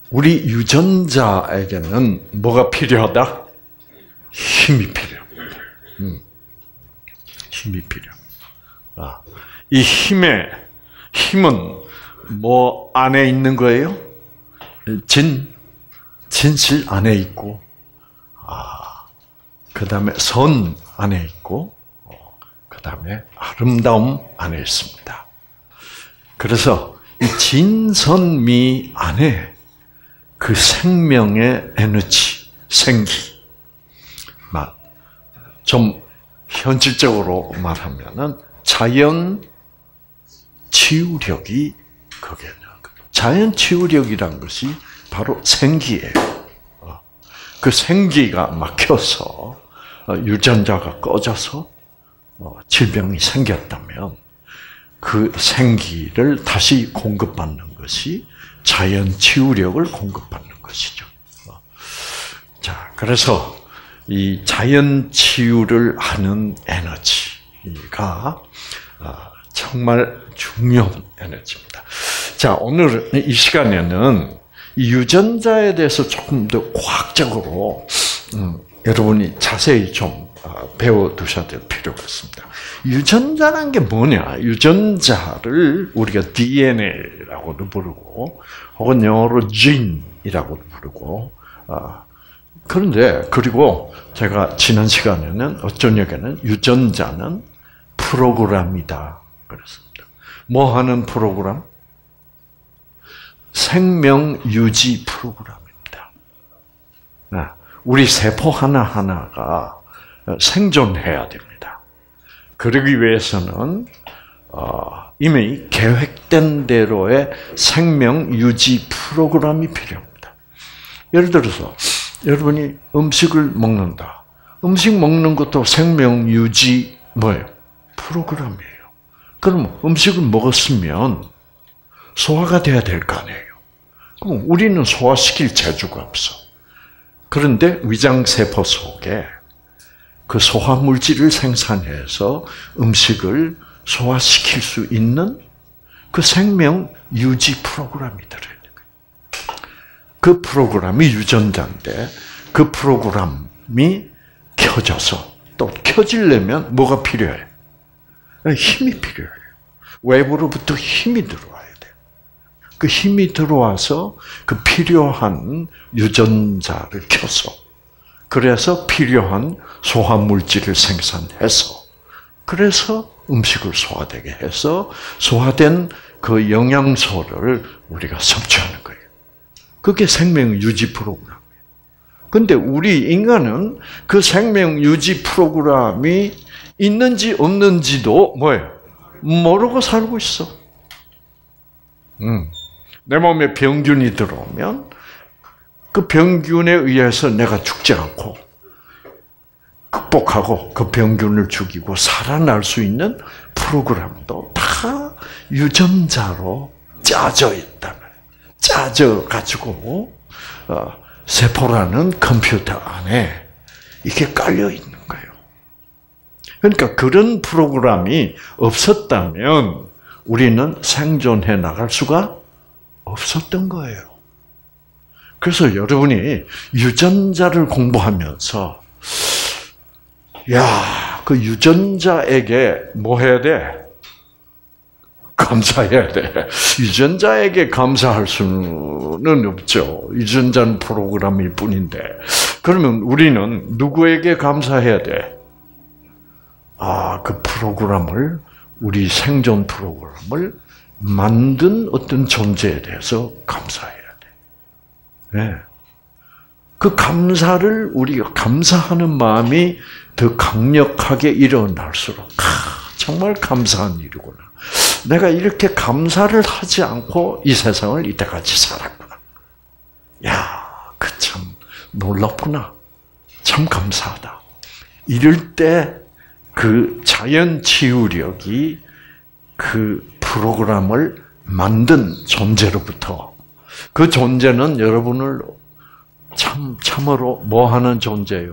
우리 유전자에게는 뭐가 필요하다? 힘이 필요합니다. 힘이 필요합니다. 이 힘은 뭐 안에 있는 거예요? 진실 안에 있고, 그 다음에 선 안에 있고, 그 다음에 아름다움 안에 있습니다. 그래서 이 진선미 안에 그 생명의 에너지, 생기, 좀 현실적으로 말하면은 자연 치유력이 거기에 있는 거예요. 자연 치유력이란 것이 바로 생기예요. 그 생기가 막혀서 유전자가 꺼져서 질병이 생겼다면 그 생기를 다시 공급받는 것이 자연 치유력을 공급받는 것이죠. 자, 그래서 이 자연 치유를 하는 에너지가 정말 중요한 에너지입니다. 자, 오늘 이 시간에는 이 유전자에 대해서 조금 더 과학적으로 여러분이 자세히 좀 배워두셔야 될 필요가 있습니다. 유전자란 게 뭐냐? 유전자를 우리가 DNA라고도 부르고, 혹은 영어로 gene이라고도 부르고, 그런데, 그리고 제가 지난 시간에는, 저녁에는 유전자는 프로그램이다 그랬습니다. 뭐 하는 프로그램? 생명 유지 프로그램입니다. 우리 세포 하나하나가 생존해야 됩니다. 그러기 위해서는 이미 계획된 대로의 생명 유지 프로그램이 필요합니다. 예를 들어서 여러분이 음식을 먹는다. 음식 먹는 것도 생명 유지 뭐예요? 프로그램이에요. 그럼 음식을 먹었으면 소화가 돼야 될 거 아니에요. 그럼 우리는 소화시킬 재주가 없어. 그런데 위장세포 속에 그 소화 물질을 생산해서 음식을 소화시킬 수 있는 그 생명 유지 프로그램이 들어있는 거예요. 그 프로그램이 유전자인데 그 프로그램이 켜져서 또 켜지려면 뭐가 필요해? 힘이 필요해요. 외부로부터 힘이 들어와야 돼. 그 힘이 들어와서 그 필요한 유전자를 켜서 그래서 필요한 소화 물질을 생산해서 그래서 음식을 소화되게 해서 소화된 그 영양소를 우리가 섭취하는 거예요. 그게 생명 유지 프로그램이에요. 근데 우리 인간은 그 생명 유지 프로그램이 있는지 없는지도 뭐예요? 모르고 살고 있어. 내 몸에 병균이 들어오면 그 병균에 의해서 내가 죽지 않고 극복하고 그 병균을 죽이고 살아날 수 있는 프로그램도 다 유전자로 짜져 있다면 짜져 가지고 세포라는 컴퓨터 안에 이게 깔려 있는 거예요. 그러니까 그런 프로그램이 없었다면 우리는 생존해 나갈 수가 없었던 거예요. 그래서 여러분이 유전자를 공부하면서 그 유전자에게 뭐 해야 돼? 감사해야 돼. 유전자에게 감사할 수는 없죠. 유전자는 프로그램일 뿐인데. 그러면 우리는 누구에게 감사해야 돼? 그 프로그램을, 우리 생존 프로그램을 만든 어떤 존재에 대해서 감사해야 돼. 네. 그 감사를 우리가 감사하는 마음이 더 강력하게 일어날수록 정말 감사한 일이구나. 내가 이렇게 감사를 하지 않고 이 세상을 이때까지 살았구나. 그 참 놀랍구나. 참 감사하다. 이럴 때 그 자연 치유력이 그 프로그램을 만든 존재로부터 그 존재는 여러분을 참으로 뭐 하는 존재예요?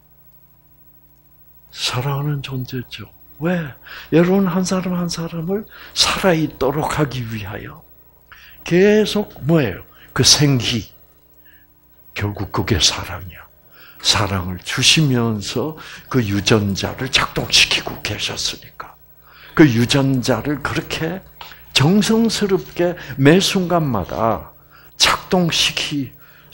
사랑하는 존재죠. 왜? 여러분 한 사람 한 사람을 살아있도록 하기 위하여 계속 뭐예요? 그 생기, 결국 그게 사랑이야. 사랑을 주시면서 그 유전자를 작동시키고 계셨으니까. 그 유전자를 그렇게 정성스럽게 매 순간마다 작동시킨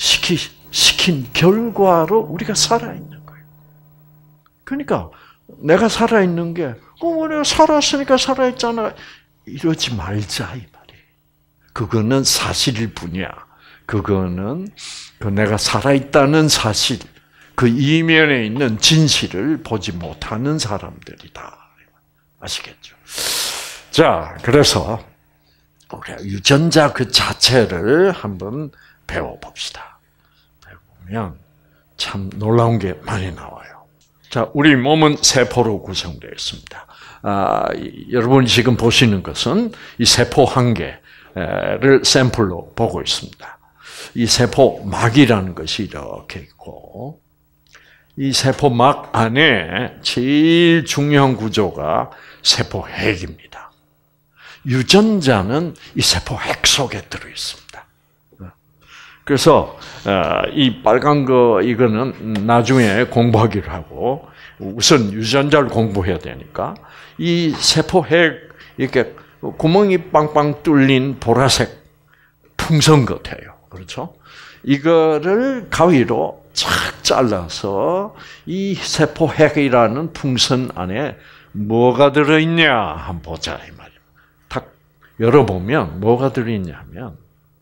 결과로 우리가 살아있는 거예요. 그러니까 내가 살아있는 게 내가 살았으니까 살아있잖아. 이러지 말자 이 말이에요. 그거는 사실일 뿐이야. 그거는 내가 살아있다는 사실, 그 이면에 있는 진실을 보지 못하는 사람들이다. 아시겠죠? 자, 그래서 우리가 유전자 그 자체를 한번 배워봅시다. 배우면 참 놀라운 게 많이 나와요. 자, 우리 몸은 세포로 구성되어 있습니다. 여러분이 지금 보시는 것은 이 세포 한 개를 샘플로 보고 있습니다. 이 세포막이라는 것이 이렇게 있고, 이 세포막 안에 제일 중요한 구조가 세포핵입니다. 유전자는 이 세포핵 속에 들어 있습니다. 그래서 이 빨간 거 이거는 나중에 공부하기로 하고 우선 유전자를 공부해야 되니까 이 세포핵 이렇게 구멍이 빵빵 뚫린 보라색 풍선 같아요. 그렇죠? 이거를 가위로 착 잘라서 이 세포핵이라는 풍선 안에 뭐가 들어있냐 한번 보자 이 말이에요. 탁 열어보면 뭐가 들어있냐면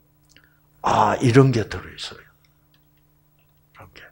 이런 게 들어있어요. 이런 게.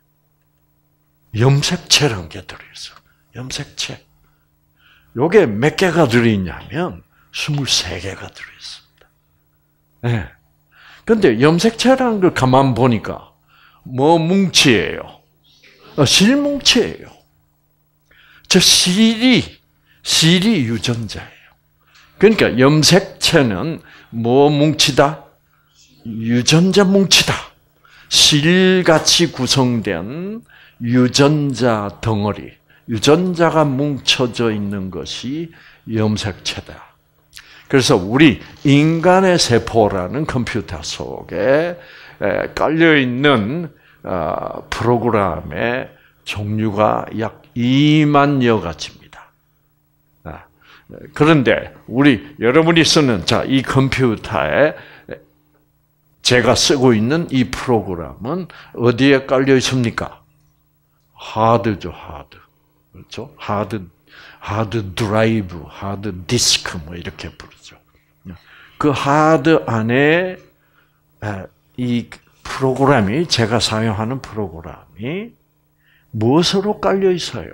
염색체라는 게 들어있어요. 염색체. 요게 몇 개가 들어있냐면 23개가 들어있습니다. 네. 근데 염색체라는 걸 가만 보니까 뭐 뭉치예요? 실뭉치예요. 저 실이 유전자예요. 그러니까 염색체는 뭐 뭉치다? 유전자 뭉치다. 실같이 구성된 유전자 덩어리, 유전자가 뭉쳐져 있는 것이 염색체다. 그래서 우리 인간의 세포라는 컴퓨터 속에 깔려있는 프로그램의 종류가 약 2만여 가지입니다. 그런데 여러분이 쓰는 이 컴퓨터에 제가 쓰고 있는 이 프로그램은 어디에 깔려 있습니까? 하드죠, 하드. 그렇죠? 하드 드라이브, 하드 디스크 뭐 이렇게 부르죠. 그 하드 안에 이 프로그램이 제가 사용하는 프로그램이 무엇으로 깔려 있어요?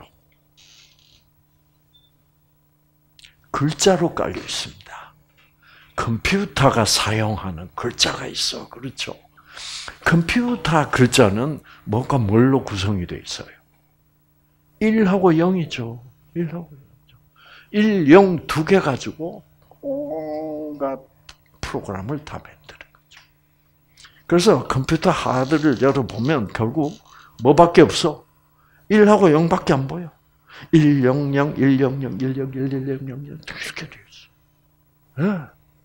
글자로 깔려 있습니다. 컴퓨터가 사용하는 글자가 있어. 그렇죠? 컴퓨터 글자는 뭔가 뭘로 구성이 되어 있어요? 1하고 0이죠. 1하고 0이죠. 1, 0 두 개 가지고 온갖 프로그램을 다 만드는 거죠. 그래서 컴퓨터 하드를 열어보면 결국 뭐밖에 없어? 1하고 0밖에 안 보여. 1, 0, 0, 1, 0, 0, 1, 0, 1, 1, 0, 0, 0 이렇게 되어 있어. 네.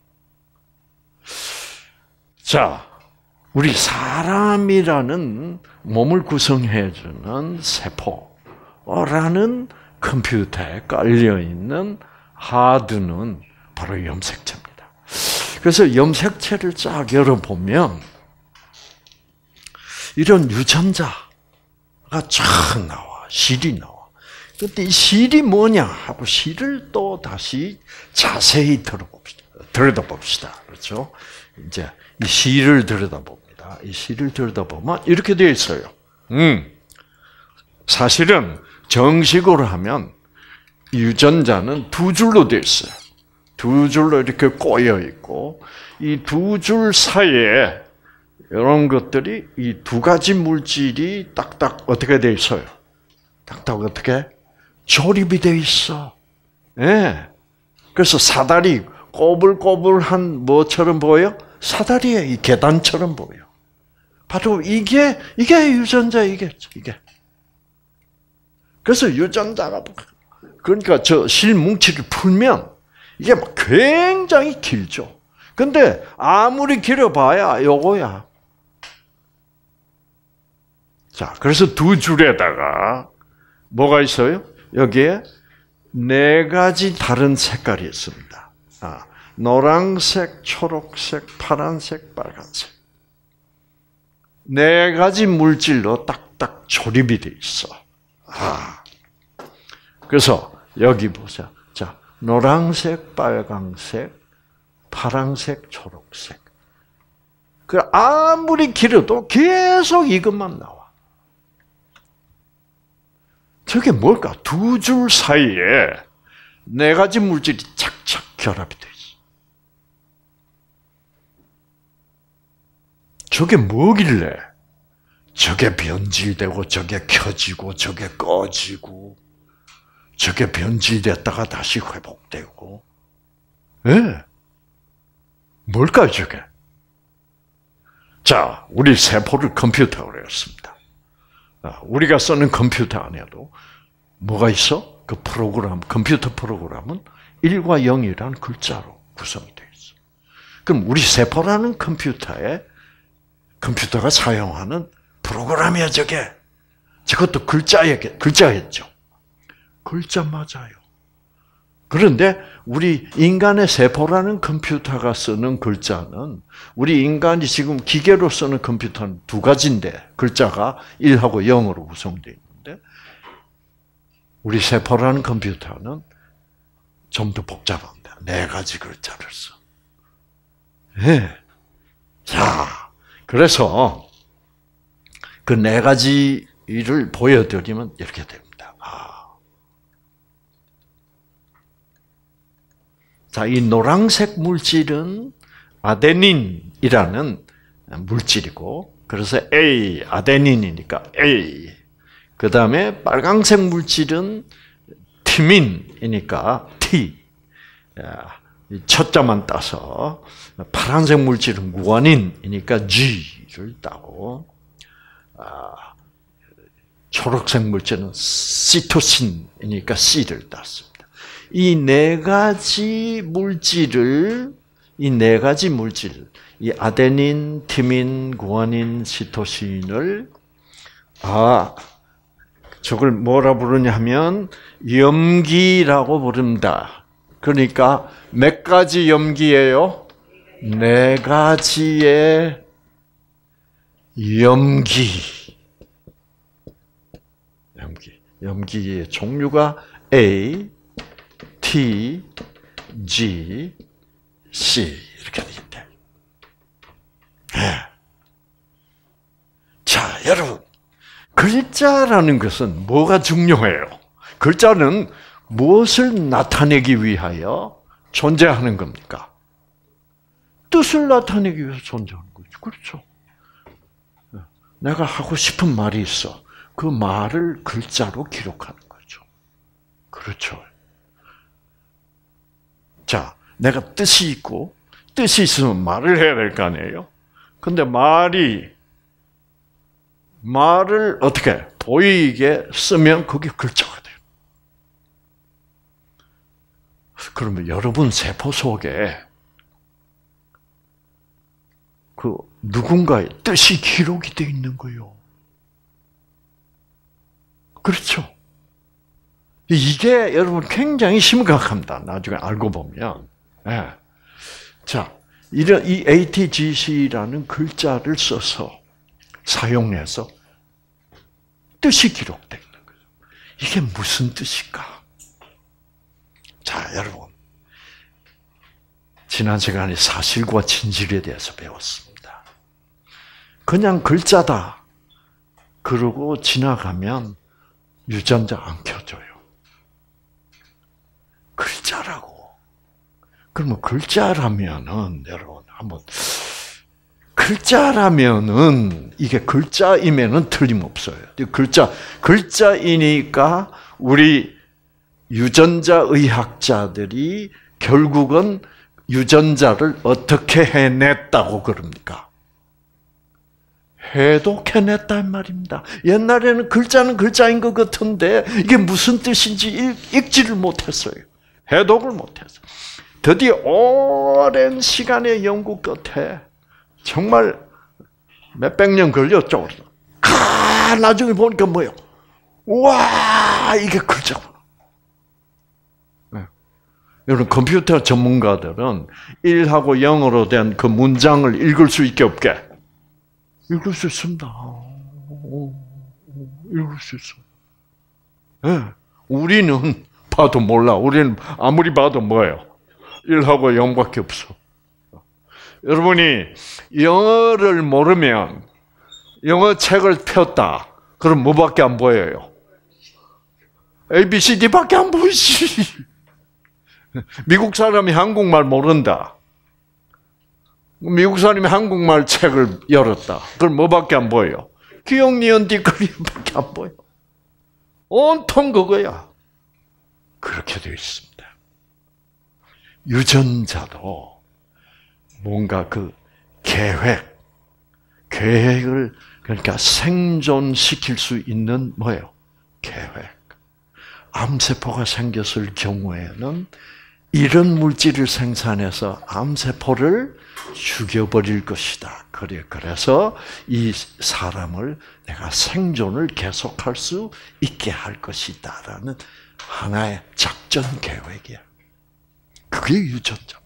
자, 우리 사람이라는 몸을 구성해주는 세포라는 컴퓨터에 깔려있는 하드는 바로 염색체입니다. 그래서 염색체를 쫙 열어보면 이런 유전자가 쫙 나와, 실이 나와. 근데 이 실이 뭐냐 하고 실을 또 다시 자세히 들여다봅시다. 그렇죠? 이제 이 실을 들여다봅니다. 이 실을 들여다보면 이렇게 되어 있어요. 사실은 정식으로 하면 유전자는 두 줄로 되어 있어요. 두 줄로 이렇게 꼬여 있고 이 두 줄 사이에 이런 것들이 이 두 가지 물질이 딱딱 어떻게 되어 있어요? 딱딱 어떻게? 조립이 되어 있어. 예. 네. 그래서 사다리 꼬불꼬불한 뭐처럼 보여? 사다리에 이 계단처럼 보여. 바로 이게 유전자 이게. 그래서 유전자가 그러니까 저 실뭉치를 풀면 이게 막 굉장히 길죠. 근데 아무리 길어봐야 요거야. 자, 그래서 두 줄에다가 뭐가 있어요? 여기에 네 가지 다른 색깔이 있습니다. 노란색, 초록색, 파란색, 빨간색. 네 가지 물질로 딱딱 조립이 돼 있어. 그래서 여기 보자. 자, 노란색, 빨간색, 파란색, 초록색. 그 아무리 길어도 계속 이것만 나와. 저게 뭘까? 두 줄 사이에 네 가지 물질이 착착 결합이 돼 있어. 저게 뭐길래? 저게 변질되고, 저게 켜지고, 저게 꺼지고, 저게 변질됐다가 다시 회복되고. 예. 뭘까요, 저게? 자, 우리 세포를 컴퓨터로 했습니다. 우리가 쓰는 컴퓨터 안에도 뭐가 있어? 그 프로그램, 컴퓨터 프로그램은 1과 0이라는 글자로 구성이 되어 있어. 그럼 우리 세포라는 컴퓨터가 사용하는 프로그램이야, 저게. 저것도 글자였죠. 글자 맞아요. 그런데 우리 인간의 세포라는 컴퓨터가 쓰는 글자는 우리 인간이 지금 기계로 쓰는 컴퓨터는 두 가지인데 글자가 1하고 0으로 구성되어 있는데 우리 세포라는 컴퓨터는 좀 더 복잡합니다. 네 가지 글자를 써. 네. 자, 그래서 그 네 가지를 보여드리면 이렇게 됩니다. 자, 이 노란색 물질은 아데닌이라는 물질이고, 그래서 A, 아데닌이니까 A. 그 다음에 빨간색 물질은 티민이니까 T. 첫 자만 따서, 파란색 물질은 구아닌이니까 G를 따고, 초록색 물질은 시토신이니까 C를 땄습니다. 이 네 가지 물질, 이 아데닌, 티민, 구아닌, 시토신을, 저걸 뭐라 부르냐 하면, 염기라고 부릅니다. 그러니까, 몇 가지 염기예요? 네 가지의 염기의 종류가 A, T, G, C 이렇게 되는데. 자, 여러분, 글자라는 것은 뭐가 중요해요? 글자는 무엇을 나타내기 위하여 존재하는 겁니까? 뜻을 나타내기 위해서 존재하는 거죠. 그렇죠. 내가 하고 싶은 말이 있어. 그 말을 글자로 기록하는 거죠. 그렇죠. 자, 내가 뜻이 있고, 뜻이 있으면 말을 해야 될 거 아니에요? 근데 말을 어떻게 보이게 쓰면 그게 글자가 돼요. 그러면 여러분 세포 속에 그 누군가의 뜻이 기록이 되어 있는 거예요. 그렇죠? 이게 여러분 굉장히 심각합니다. 나중에 알고 보면. 네. 자, 이 ATGC라는 글자를 써서 사용해서 뜻이 기록되어 있는 거죠. 이게 무슨 뜻일까? 자, 여러분. 지난 시간에 사실과 진실에 대해서 배웠습니다. 그냥 글자다. 그러고 지나가면 유전자 안 켜져요. 글자라고. 그러면 글자라면은, 여러분, 글자라면은, 이게 글자이면은 틀림없어요. 글자이니까 우리 유전자 의학자들이 결국은 유전자를 어떻게 해냈다고 그럽니까? 해독해냈단 말입니다. 옛날에는 글자는 글자인 것 같은데 이게 무슨 뜻인지 읽지를 못했어요. 해독을 못했어요. 드디어 오랜 시간의 연구 끝에 정말 몇백 년 걸렸죠. 나중에 보니까 뭐예요? 와, 이게 글자구나. 네. 여러분, 컴퓨터 전문가들은 1하고 0으로 된 그 문장을 읽을 수 있게 없게? 읽을 수 있습니다. 읽을 수 있어. 네. 우리는 봐도 몰라. 우리는 아무리 봐도 뭐예요? 1하고 0밖에 없어. 여러분이 영어를 모르면 영어 책을 폈다. 그럼 뭐밖에 안 보여요? A, B, C, D밖에 안 보이지. 미국 사람이 한국말 모른다. 미국 사람이 한국말 책을 열었다. 그럼 뭐밖에 안 보여요? 기억, 니은, 뒷글귀밖에 안 보여. 온통 그거야. 그렇게 되어 있습니다. 유전자도 뭔가 그 계획을 그러니까 생존시킬 수 있는 뭐예요? 계획. 암세포가 생겼을 경우에는 이런 물질을 생산해서 암세포를 죽여버릴 것이다. 그래서 이 사람을 내가 생존을 계속할 수 있게 할 것이다라는 하나의 작전 계획이야. 그게 유전자입니다.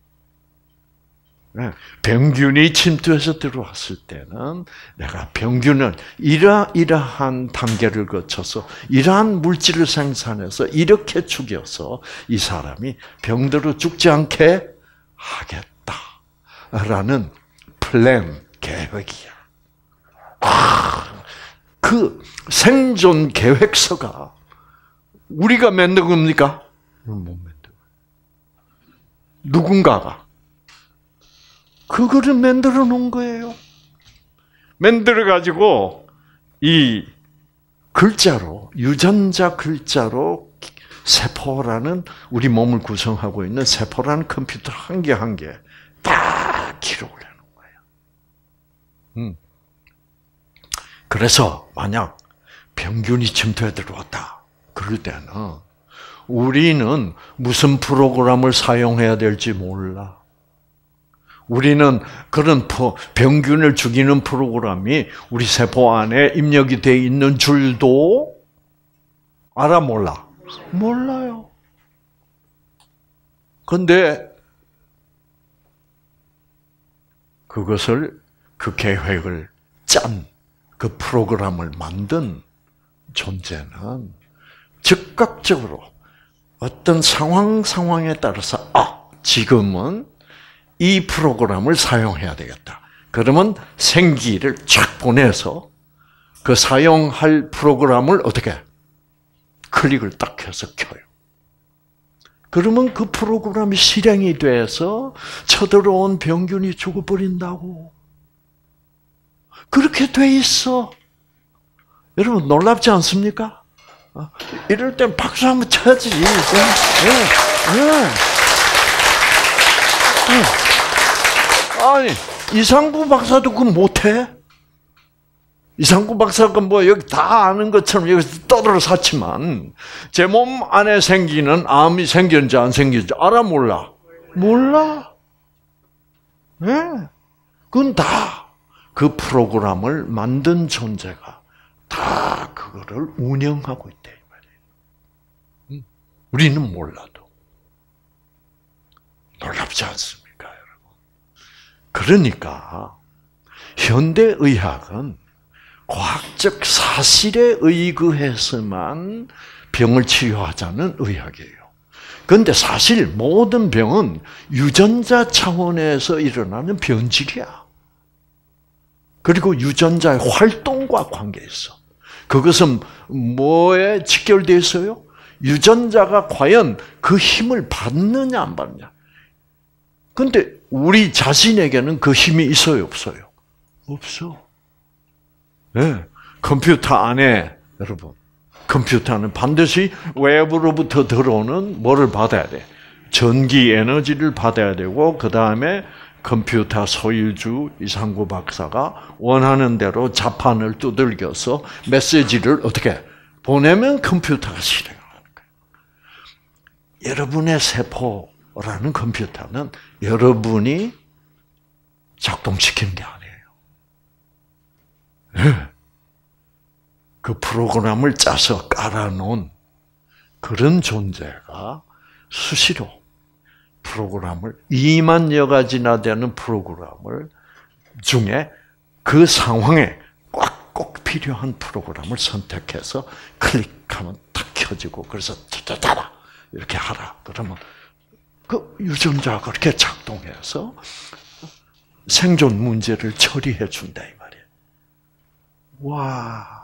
병균이 침투해서 들어왔을 때는 내가 병균을 이러한 단계를 거쳐서 이러한 물질을 생산해서 이렇게 죽여서 이 사람이 병들어 죽지 않게 하겠다라는 플랜, 계획이야. 그 생존 계획서가 우리가 만든 겁니까? 못 만들어요. 누군가가 그거를 만들어 놓은 거예요. 만들어 가지고 이 글자로, 유전자 글자로 세포라는 우리 몸을 구성하고 있는 세포라는 컴퓨터 한 개 한 개 다 기록을 해놓은 거예요. 그래서 만약 병균이 침투해 들어왔다. 그럴 때는 우리는 무슨 프로그램을 사용해야 될지 몰라. 우리는 그런 병균을 죽이는 프로그램이 우리 세포 안에 입력이 되어 있는 줄도 알아 몰라? 몰라요. 그런데 그것을 그 계획을 짠 그 프로그램을 만든 존재는 즉각적으로 어떤 상황에 따라서 지금은 이 프로그램을 사용해야 되겠다. 그러면 생기를 쫙 보내서 그 사용할 프로그램을 어떻게 클릭을 딱 해서 켜요. 그러면 그 프로그램이 실행이 돼서 쳐들어온 병균이 죽어버린다고. 그렇게 돼 있어. 여러분 놀랍지 않습니까? 이럴 땐 박수 한번 쳐야지. 아니 이상구 박사도 그거 못해? 이상구 박사가 뭐 여기 다 아는 것처럼 여기서 떠들어 샀지만 제 몸 안에 생기는 암이 생겼는지 안 생겼는지 알아 몰라? 몰라. 그건 다 그 프로그램을 만든 존재가 다 그거를 운영하고 있대 이 말이에요. 우리는 몰라도 놀랍지 않습니까, 여러분? 그러니까 현대의학은 과학적 사실에 의거해서만 병을 치료하자는 의학이에요. 그런데 사실 모든 병은 유전자 차원에서 일어나는 변질이야. 그리고 유전자의 활동과 관계 있어. 그것은 뭐에 직결되어 있어요? 유전자가 과연 그 힘을 받느냐 안 받느냐. 그런데 우리 자신에게는 그 힘이 있어요, 없어요? 없어. 네. 컴퓨터 안에 여러분, 컴퓨터는 반드시 외부로부터 들어오는 뭐를 받아야 돼? 전기 에너지를 받아야 되고 그 다음에 컴퓨터 소유주 이상구 박사가 원하는 대로 자판을 두들겨서 메시지를 어떻게 보내면 컴퓨터가 실행하는 거예요. 여러분의 세포라는 컴퓨터는 여러분이 작동시키는 게 아니에요. 네. 그 프로그램을 짜서 깔아놓은 그런 존재가 수시로 프로그램을 2만여 가지나 되는 프로그램을 중에 그 상황에 꼭 필요한 프로그램을 선택해서 클릭하면 딱 켜지고 그래서 따다다다 이렇게 하라. 그러면 그 유전자가 그렇게 작동해서 생존 문제를 처리해 준다 이 말이에요. 와,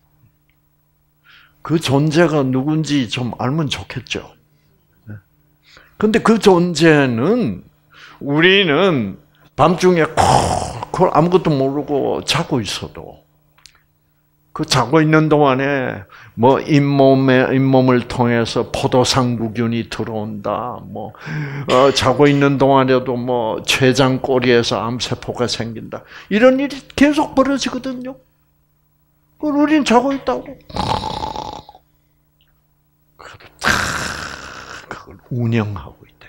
그 존재가 누군지 좀 알면 좋겠죠. 근데 그 존재는 우리는 밤중에 그걸 아무것도 모르고 자고 있어도 그 자고 있는 동안에 뭐 잇몸을 통해서 포도상구균이 들어온다. 자고 있는 동안에도 뭐 췌장 꼬리에서 암세포가 생긴다. 이런 일이 계속 벌어지거든요. 그걸 우리는 자고 있다고. 그걸 운영하고 있다.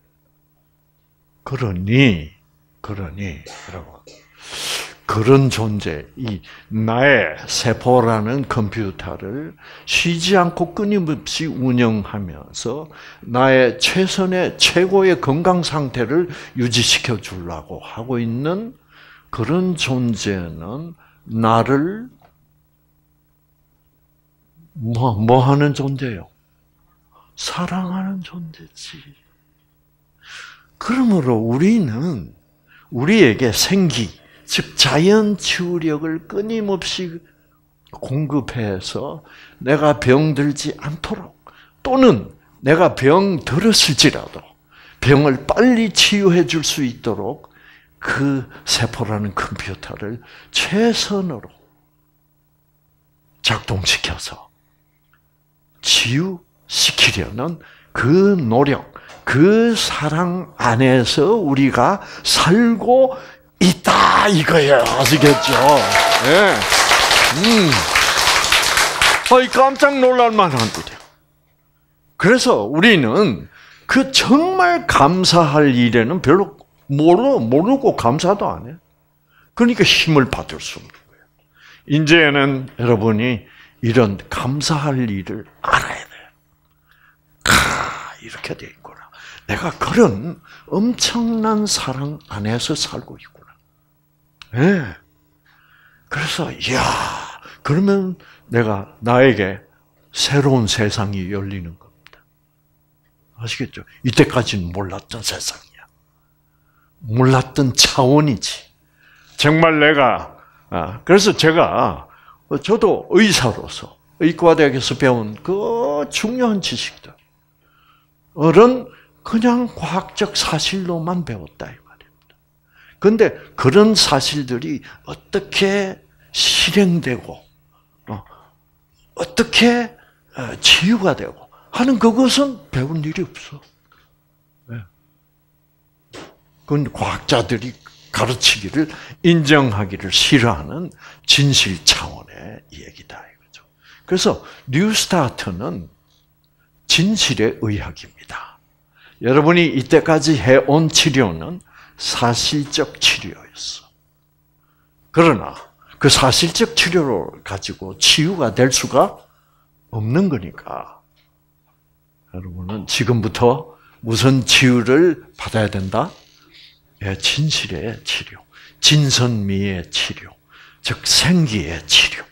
그러니 여러분, 그런 존재, 이 나의 세포라는 컴퓨터를 쉬지 않고 끊임없이 운영하면서 나의 최고의 건강 상태를 유지시켜 주려고 하고 있는 그런 존재는 나를 뭐 하는 존재요? 사랑하는 존재지. 그러므로 우리는 우리에게 생기, 즉 자연 치유력을 끊임없이 공급해서 내가 병들지 않도록 또는 내가 병 들었을지라도 병을 빨리 치유해 줄 수 있도록 그 세포라는 컴퓨터를 최선으로 작동시켜서 치유시키려는 그 노력, 그 사랑 안에서 우리가 살고 있다 이거예요. 아시겠죠? 네. 깜짝 놀랄 만한 일이에요. 그래서 우리는 그 정말 감사할 일에는 별로 모르고 감사도 안 해요. 그러니까 힘을 받을 수 없는 거예요. 이제는 여러분이 이런 감사할 일을 알아야 돼요. 이렇게 돼 있구나. 내가 그런 엄청난 사랑 안에서 살고 있구나. 네. 그래서 그러면 나에게 새로운 세상이 열리는 겁니다. 아시겠죠? 이때까지는 몰랐던 세상이야. 몰랐던 차원이지. 정말 그래서 저도 의사로서 의과대학에서 배운 그 중요한 지식들. 그냥 과학적 사실로만 배웠다 이 말입니다. 그런데 그런 사실들이 어떻게 실행되고 어떻게 치유가 되고 하는 그것은 배운 일이 없어. 그건 과학자들이 가르치기를 인정하기를 싫어하는 진실 차원의 얘기다 이거죠. 그래서 뉴스타트는 진실의 의학입니다. 여러분이 이때까지 해온 치료는 사실적 치료였어. 그러나 그 사실적 치료를 가지고 치유가 될 수가 없는 거니까 여러분은 지금부터 무슨 치유를 받아야 된다? 진실의 치료, 진선미의 치료, 즉 생기의 치료,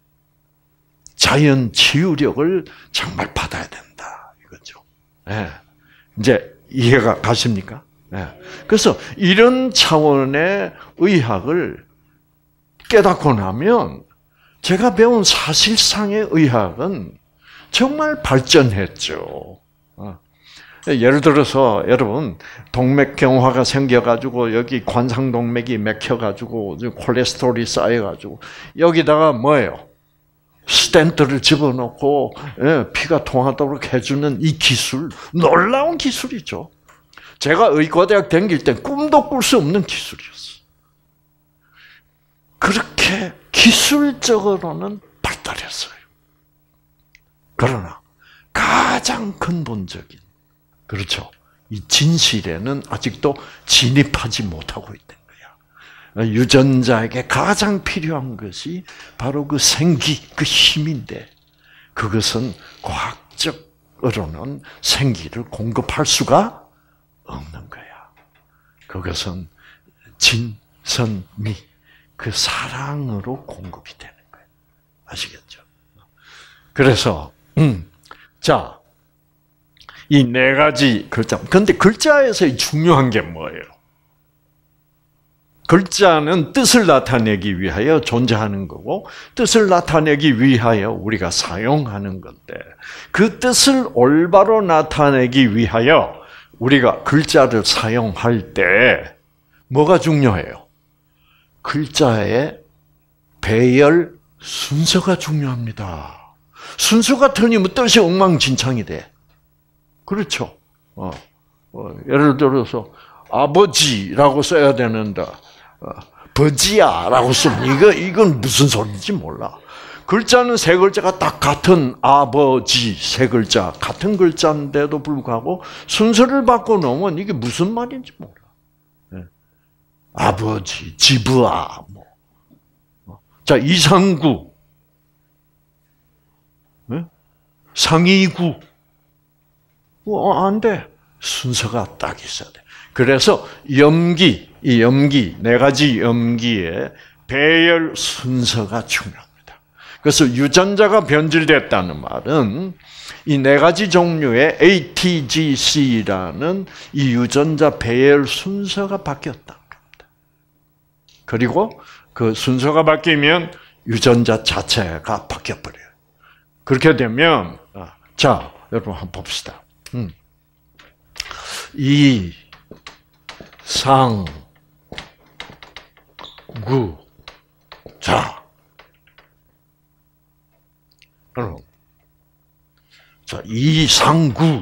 자연 치유력을 정말 받아야 된다 이거죠. 이제 이해가 가십니까? 그래서 이런 차원의 의학을 깨닫고 나면 제가 배운 사실상의 의학은 정말 발전했죠. 예를 들어서 여러분 동맥경화가 생겨가지고 여기 관상동맥이 맥혀가지고 콜레스테롤이 쌓여가지고 여기다가 뭐예요? 스텐트를 집어넣고 피가 통하도록 해주는 이 기술, 놀라운 기술이죠. 제가 의과대학 다닐 때 꿈도 꿀 수 없는 기술이었어요. 그렇게 기술적으로는 발달했어요. 그러나 가장 근본적인, 그렇죠, 이 진실에는 아직도 진입하지 못하고 있는 유전자에게 가장 필요한 것이 바로 그 생기, 그 힘인데 그것은 과학적으로는 생기를 공급할 수가 없는 거야. 그것은 진선미, 그 사랑으로 공급이 되는 거예요. 아시겠죠? 그래서 자, 이 네 가지 글자. 근데 글자에서 중요한 게 뭐예요? 글자는 뜻을 나타내기 위하여 존재하는 거고, 뜻을 나타내기 위하여 우리가 사용하는 건데, 그 뜻을 올바로 나타내기 위하여 우리가 글자를 사용할 때 뭐가 중요해요? 글자의 배열 순서가 중요합니다. 순서가 틀리면 뜻이 엉망진창이 돼. 그렇죠. 예를 들어서 아버지라고 써야 되는데 버지야라고 쓰면 이건 무슨 소리인지 몰라. 글자는 세 글자가 딱 같은 아버지 세 글자 같은 글자인데도 불구하고 순서를 바꿔 놓으면 이게 무슨 말인지 몰라. 아버지, 지브아, 자 이상구, 상이구. 안 돼. 순서가 딱 있어야 돼. 그래서 이 네 가지 염기의 배열 순서가 중요합니다. 그래서 유전자가 변질됐다는 말은 이 네 가지 종류의 ATGC라는 이 유전자 배열 순서가 바뀌었다는 겁니다. 그리고 그 순서가 바뀌면 유전자 자체가 바뀌어버려요. 그렇게 되면, 자, 여러분 한번 봅시다. 이, 상, 구. 자, 여러분. 자, 이상구.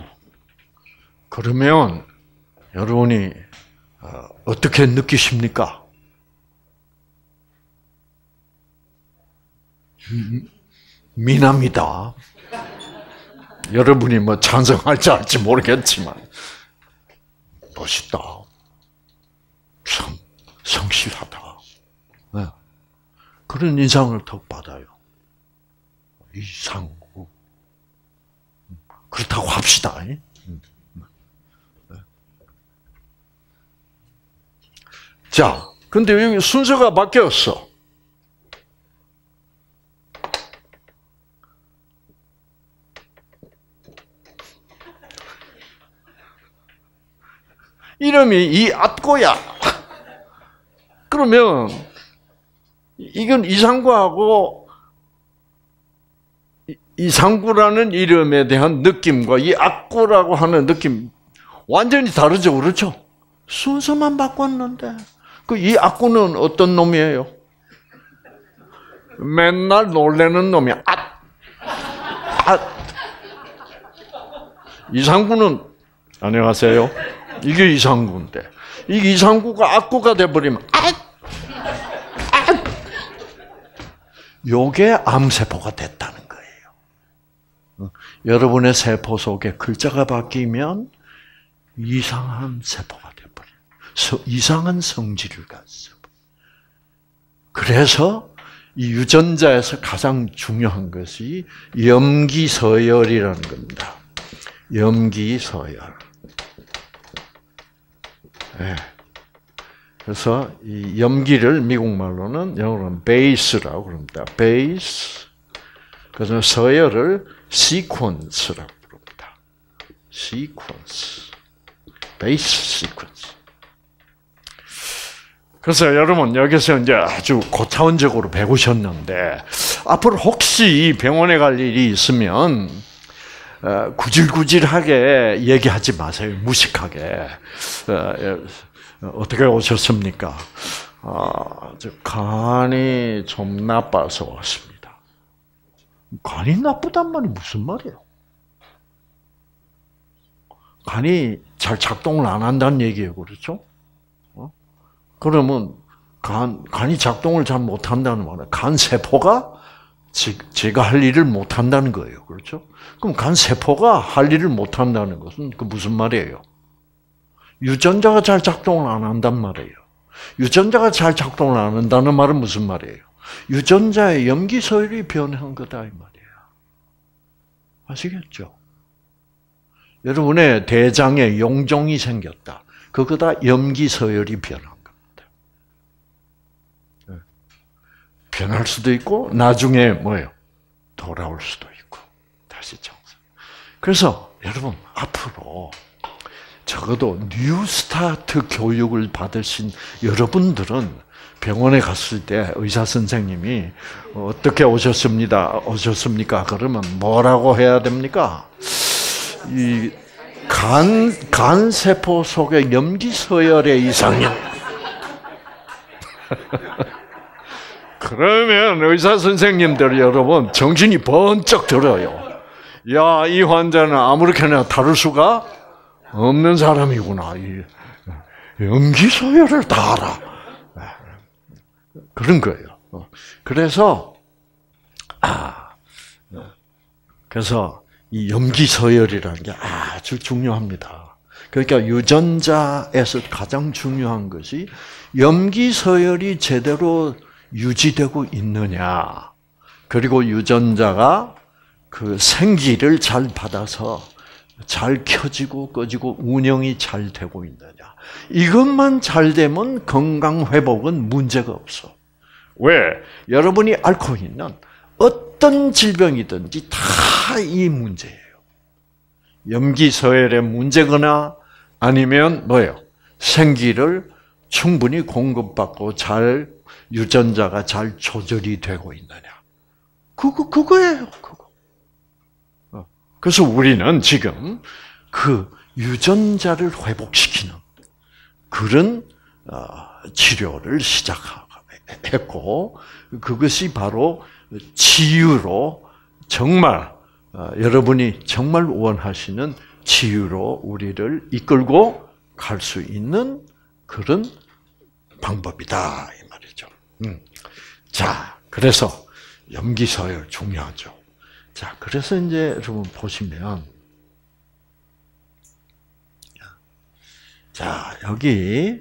그러면 여러분이 어떻게 느끼십니까? 미납니다. 여러분이 뭐 찬성할지 할지 모르겠지만 멋있다. 성실하다. 네. 그런 인상을 더 받아요. 이상구. 그렇다고 합시다. 자, 근데 여기 순서가 바뀌었어. 이름이 이앗고야. 그러면 이건 이상구하고 이상구라는 이름에 대한 느낌과 이앗고라고 하는 느낌 완전히 다르죠, 그렇죠? 순서만 바꿨는데 그 이앗고는 어떤 놈이에요? 맨날 놀래는 놈이야. 이상구는 안녕하세요. 이게 이상구인데 이 이상구가 악구가 돼버리면 요게 암세포가 됐다는 거예요. 여러분의 세포 속에 글자가 바뀌면 이상한 세포가 돼버려요. 이상한 성질을 갖죠. 그래서 이 유전자에서 가장 중요한 것이 염기서열이라는 겁니다. 염기서열. 네. 그래서 이 염기를 미국말로는 영어로는 베이스라고 그럽니다. 베이스. 그래서 서열을 시퀀스라고 부릅니다. 시퀀스. 베이스 시퀀스. 그래서 여러분 여기서 이제 아주 고차원적으로 배우셨는데 앞으로 혹시 병원에 갈 일이 있으면 구질구질하게 얘기하지 마세요. 무식하게. 어떻게 오셨습니까? 간이 좀 나빠서 왔습니다. 간이 나쁘단 말이 무슨 말이에요? 간이 잘 작동을 안 한다는 얘기예요. 그렇죠? 그러면 간이 작동을 잘 못한다는 말은 간 세포가 제가 할 일을 못한다는 거예요. 그렇죠? 그럼 간 세포가 할 일을 못한다는 것은 그 무슨 말이에요? 유전자가 잘 작동을 안 한단 말이에요. 유전자가 잘 작동을 안 한다는 말은 무슨 말이에요? 유전자의 염기 서열이 변한 거다 이 말이에요. 아시겠죠? 여러분의 대장에 용종이 생겼다. 그거다 염기 서열이 변한 겁니다. 변할 수도 있고 나중에 뭐예요? 돌아올 수도 있고 다시 정상. 그래서 여러분 앞으로 적어도 뉴스타트 교육을 받으신 여러분들은 병원에 갔을 때 의사 선생님이 어떻게 오셨습니까? 그러면 뭐라고 해야 됩니까? 이 간 세포 속의 염기 서열의 이상이요. 그러면 의사 선생님들 여러분 정신이 번쩍 들어요. 야, 이 환자는 아무렇게나 다룰 수가 없는 사람이구나. 이 염기 서열을 다 알아. 그런 거예요. 그래서 이 염기 서열이라는 게 아주 중요합니다. 그러니까 유전자에서 가장 중요한 것이 염기 서열이 제대로 유지되고 있느냐, 그리고 유전자가 그 생기를 잘 받아서 잘 켜지고 꺼지고 운영이 잘 되고 있느냐. 이것만 잘 되면 건강 회복은 문제가 없어. 왜? 여러분이 앓고 있는 어떤 질병이든지 다 이 문제예요. 염기 서열의 문제거나 아니면 뭐예요? 생기를 충분히 공급받고 잘 유전자가 잘 조절이 되고 있느냐. 그거예요. 그거. 그래서 우리는 지금 그 유전자를 회복시키는 그런 치료를 시작했고, 그것이 바로 치유로 정말 여러분이 정말 원하시는 치유로 우리를 이끌고 갈 수 있는 그런 방법이다 이 말이죠. 자, 그래서 염기 서열 중요하죠. 자, 그래서 이제 여러분 보시면, 자, 여기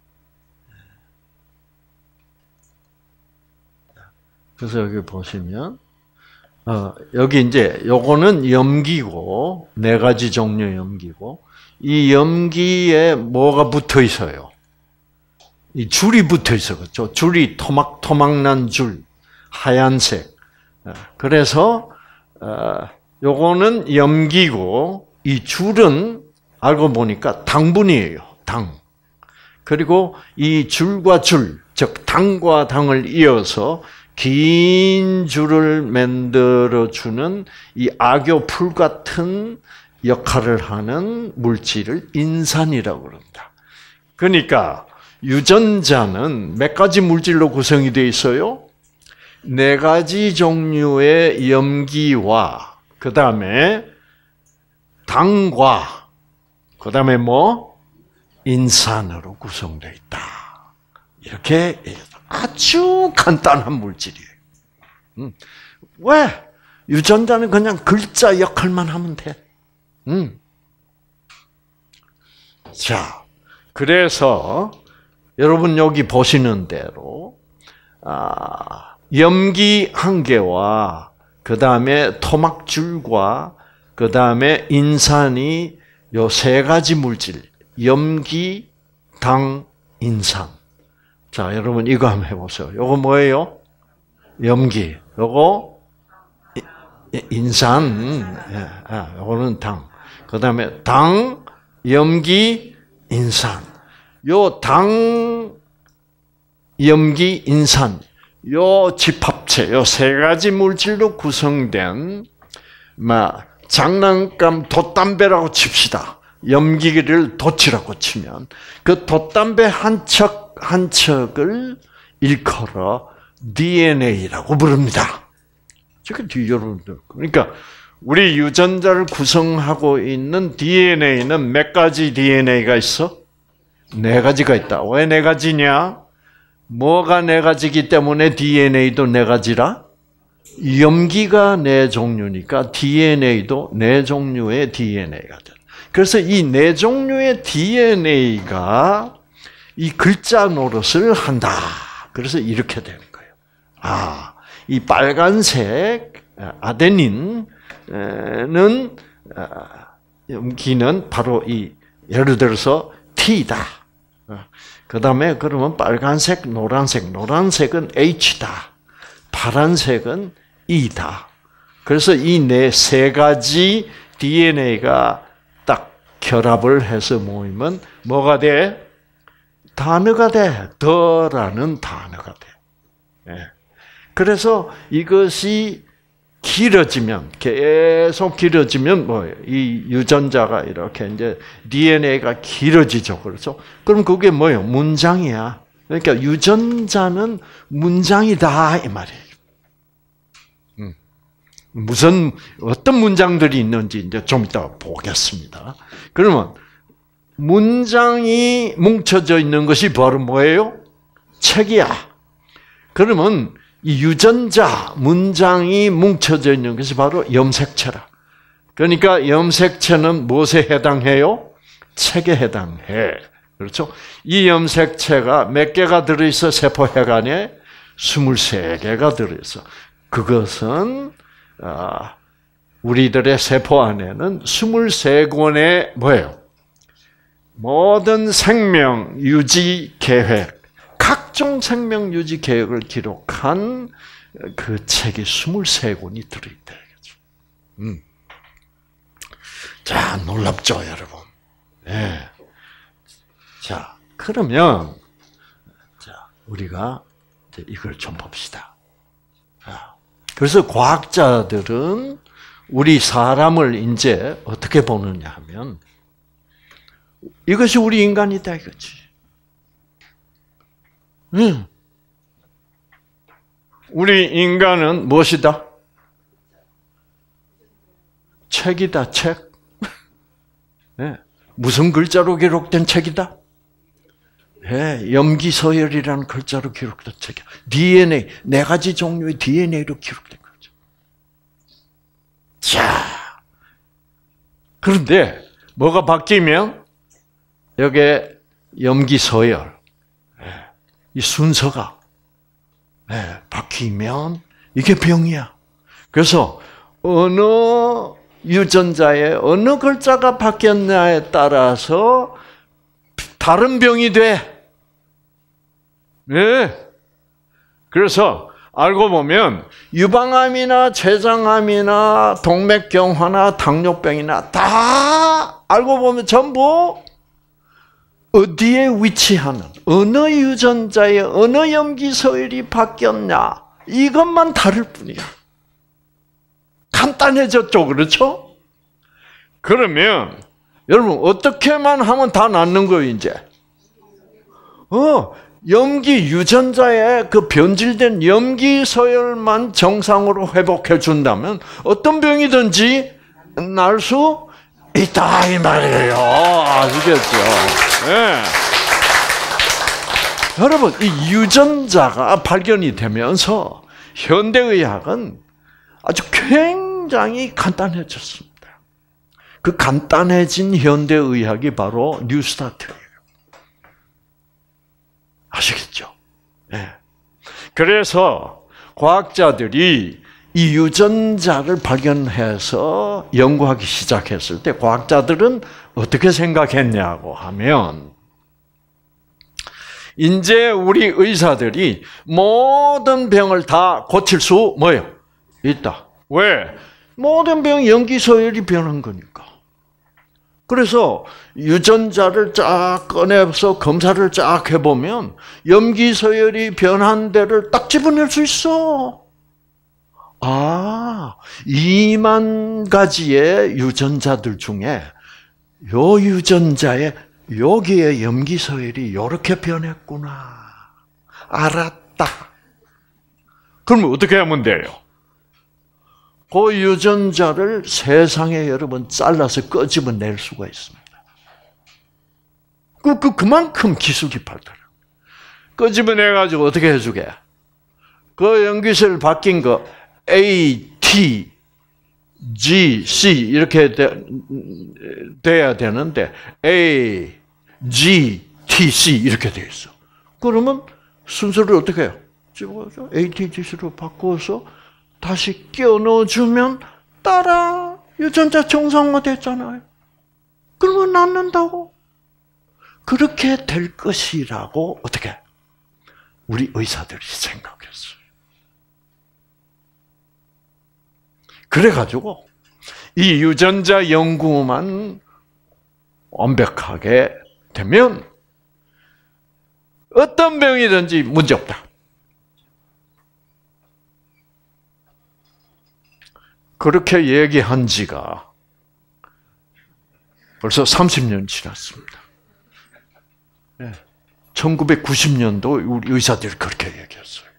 그래서 여기 보시면 여기 이제 요거는 염기고, 4가지 종류의 염기고, 이 염기에 뭐가 붙어 있어요? 이 줄이 붙어 있어. 그렇죠? 줄이 토막난 줄, 하얀색. 그래서 요거는 염기고, 이 줄은 알고 보니까 당분이에요. 당. 그리고 이 줄과 줄, 즉 당과 당을 이어서 긴 줄을 만들어주는 이 악효풀 같은 역할을 하는 물질을 인산이라고 그럽니다. 그러니까 유전자는 몇 가지 물질로 구성이 되어 있어요? 4가지 종류의 염기와 그 다음에 당과 그 다음에 뭐? 인산으로 구성되어 있다. 이렇게 아주 간단한 물질이에요. 왜? 유전자는 그냥 글자 역할만 하면 돼. 자, 그래서 여러분 여기 보시는 대로 염기 한 개와 그 다음에 토막줄과 그 다음에 인산이 요 3가지 물질, 염기, 당, 인산. 자, 여러분 이거 한번 해보세요. 요거 뭐예요? 염기. 요거 인산. 요거는 당. 그 다음에 당, 염기, 인산. 요 당, 염기, 인산. 요 집합체, 요 3가지 물질로 구성된 장난감 돛담배라고 칩시다. 염기를 돛이라고 치면 그 돛담배 한 척을 일컬어 DNA라고 부릅니다. 여러분들, 그러니까 우리 유전자를 구성하고 있는 DNA는 몇 가지 DNA가 있어? 4가지가 있다. 왜 4가지냐? 뭐가 4가지이기 때문에 DNA도 4가지라? 염기가 4종류니까 DNA도 4종류의 DNA가 돼. 그래서 이 4종류의 DNA가 이 글자 노릇을 한다. 그래서 이렇게 되는 거예요. 이 빨간색 아데닌은 염기는 바로 이 예를 들어서 T다. 그 다음에 그러면 빨간색, 노란색은 H다. 파란색은 E다. 그래서 이 세 가지 DNA가 딱 결합을 해서 모이면 뭐가 돼? 단어가 돼. 더라는 단어가 돼. 그래서 이것이 길어지면, 계속 길어지면 뭐예요? 이 유전자가 이렇게 이제 DNA가 길어지죠. 그렇죠? 그럼 그게 뭐예요? 문장이야. 그러니까 유전자는 문장이다. 이 말이에요. 어떤 문장들이 있는지 이제 좀 이따 보겠습니다. 그러면 문장이 뭉쳐져 있는 것이 바로 뭐예요? 책이야. 그러면 이 유전자, 문장이 뭉쳐져 있는 것이 바로 염색체라. 그러니까 염색체는 무엇에 해당해요? 책에 해당해. 그렇죠? 이 염색체가 몇 개가 들어있어? 세포핵 안에 23개가 들어있어. 그것은 우리들의 세포 안에는 23권의 뭐예요? 모든 생명 유지 계획, 각종 생명 유지 계획을 기록한 그 책이 23권이 들어있다. 자, 놀랍죠, 여러분? 네. 자, 그러면 우리가 이걸 좀 봅시다. 그래서 과학자들은 우리 사람을 이제 어떻게 보느냐 하면 이것이 우리 인간이다 이거지. 우리 인간은 무엇이다? 책이다, 책. 네. 무슨 글자로 기록된 책이다? 네, 염기서열이라는 글자로 기록된 책이야. DNA, 4가지 종류의 DNA로 기록된 거죠. 자, 그런데 뭐가 바뀌면 여기에 염기서열, 이 순서가 바뀌면 이게 병이야. 그래서 어느 유전자에 어느 글자가 바뀌었냐에 따라서 다른 병이 돼. 네. 그래서 알고 보면 유방암이나 췌장암이나 동맥경화나 당뇨병이나 다 알고 보면 전부 어디에 위치하는 어느 유전자에 어느 염기서열이 바뀌었냐 이것만 다를 뿐이야. 간단해졌죠, 그렇죠? 그러면 여러분 어떻게만 하면 다 낫는 거예요, 이제. 염기 유전자의 그 변질된 염기서열만 정상으로 회복해 준다면 어떤 병이든지 날 수 있다 이 말이에요. 아시겠죠? 네. 여러분 이 유전자가 발견이 되면서 현대의학은 아주 굉장히 간단해졌습니다. 그 간단해진 현대의학이 바로 뉴스타트예요. 아시겠죠? 네. 그래서 과학자들이 이 유전자를 발견해서 연구하기 시작했을 때 과학자들은 어떻게 생각했냐고 하면 이제 우리 의사들이 모든 병을 다 고칠 수 뭐예요? 있다. 왜? 모든 병이 염기서열이 변한 거니까. 그래서 유전자를 쫙 꺼내서 검사를 쫙 해보면 염기서열이 변한 데를 딱 집어낼 수 있어. 2만 가지의 유전자들 중에 요 유전자에 여기에 염기서열이 이렇게 변했구나. 알았다. 그럼 어떻게 하면 돼요? 그 유전자를 세상에 여러분 잘라서 끄집어낼 수가 있습니다. 그만큼 기술이 발달해요. 끄집어내가지고 어떻게 해주게? 그 염기서열 바뀐 거 A, T, G, C 이렇게 돼야 되는데 A, G, TC 이렇게 돼 있어. 그러면 순서를 어떻게 해요? 집어서 ATGC로 바꿔서 다시 끼워 넣어주면 따라 유전자 정상화됐잖아요. 그러면 낫는다고. 그렇게 될 것이라고 어떻게 우리 의사들이 생각했어요. 그래가지고 이 유전자 연구만 완벽하게 되면 어떤 병이든지 문제 없다. 그렇게 얘기한 지가 벌써 30년 지났습니다. 1990년도 우리 의사들이 그렇게 얘기했어요.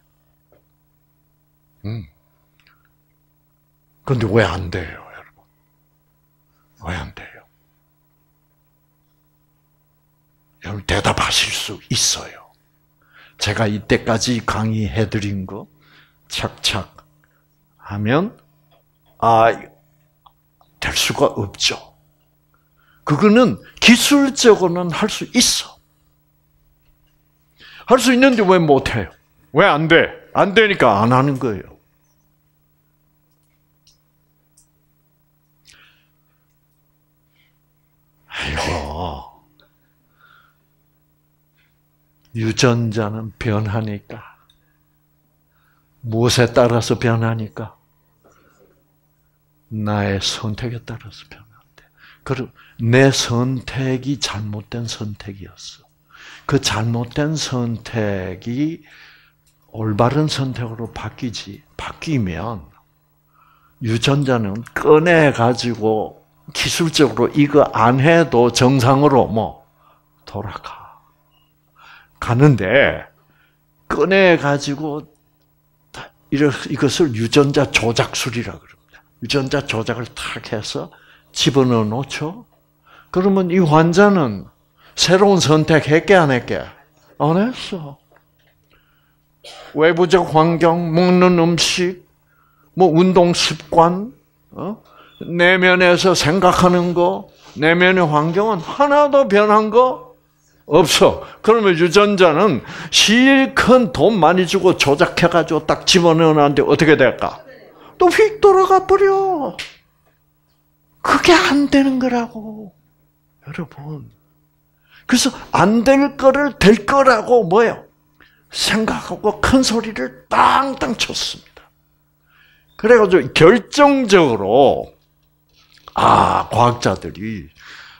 그런데 왜 안 돼요, 여러분? 왜 안 돼요? 여러분 대답하실 수 있어요. 제가 이때까지 강의해드린 거 착착 하면 될 수가 없죠. 그거는 기술적으로는 할 수 있어. 할 수 있는데 왜 못해요? 왜 안 돼? 안 되니까 안 하는 거예요. 아이고. 유전자는 변하니까. 무엇에 따라서 변하니까? 나의 선택에 따라서 변한대. 그리고 내 선택이 잘못된 선택이었어. 그 잘못된 선택이 올바른 선택으로 바뀌면 유전자는 꺼내가지고 기술적으로 이거 안 해도 정상으로 돌아가. 가는데 꺼내가지고 이것을 유전자 조작술이라고 그럽니다. 유전자 조작을 탁 해서 집어넣어 놓죠. 그러면 이 환자는 새로운 선택했게 안 했게? 안 했어. 외부적 환경, 먹는 음식, 운동 습관, 내면에서 생각하는 거, 내면의 환경은 하나도 변한 거 없어. 그러면 유전자는 실컷 돈 많이 주고 조작해가지고 딱 집어넣었는데 어떻게 될까? 또 휙 돌아가 버려. 그게 안 되는 거라고, 여러분. 그래서 안 될 거를 될 거라고 뭐예요? 생각하고 큰 소리를 땅땅 쳤습니다. 그래가지고 결정적으로 과학자들이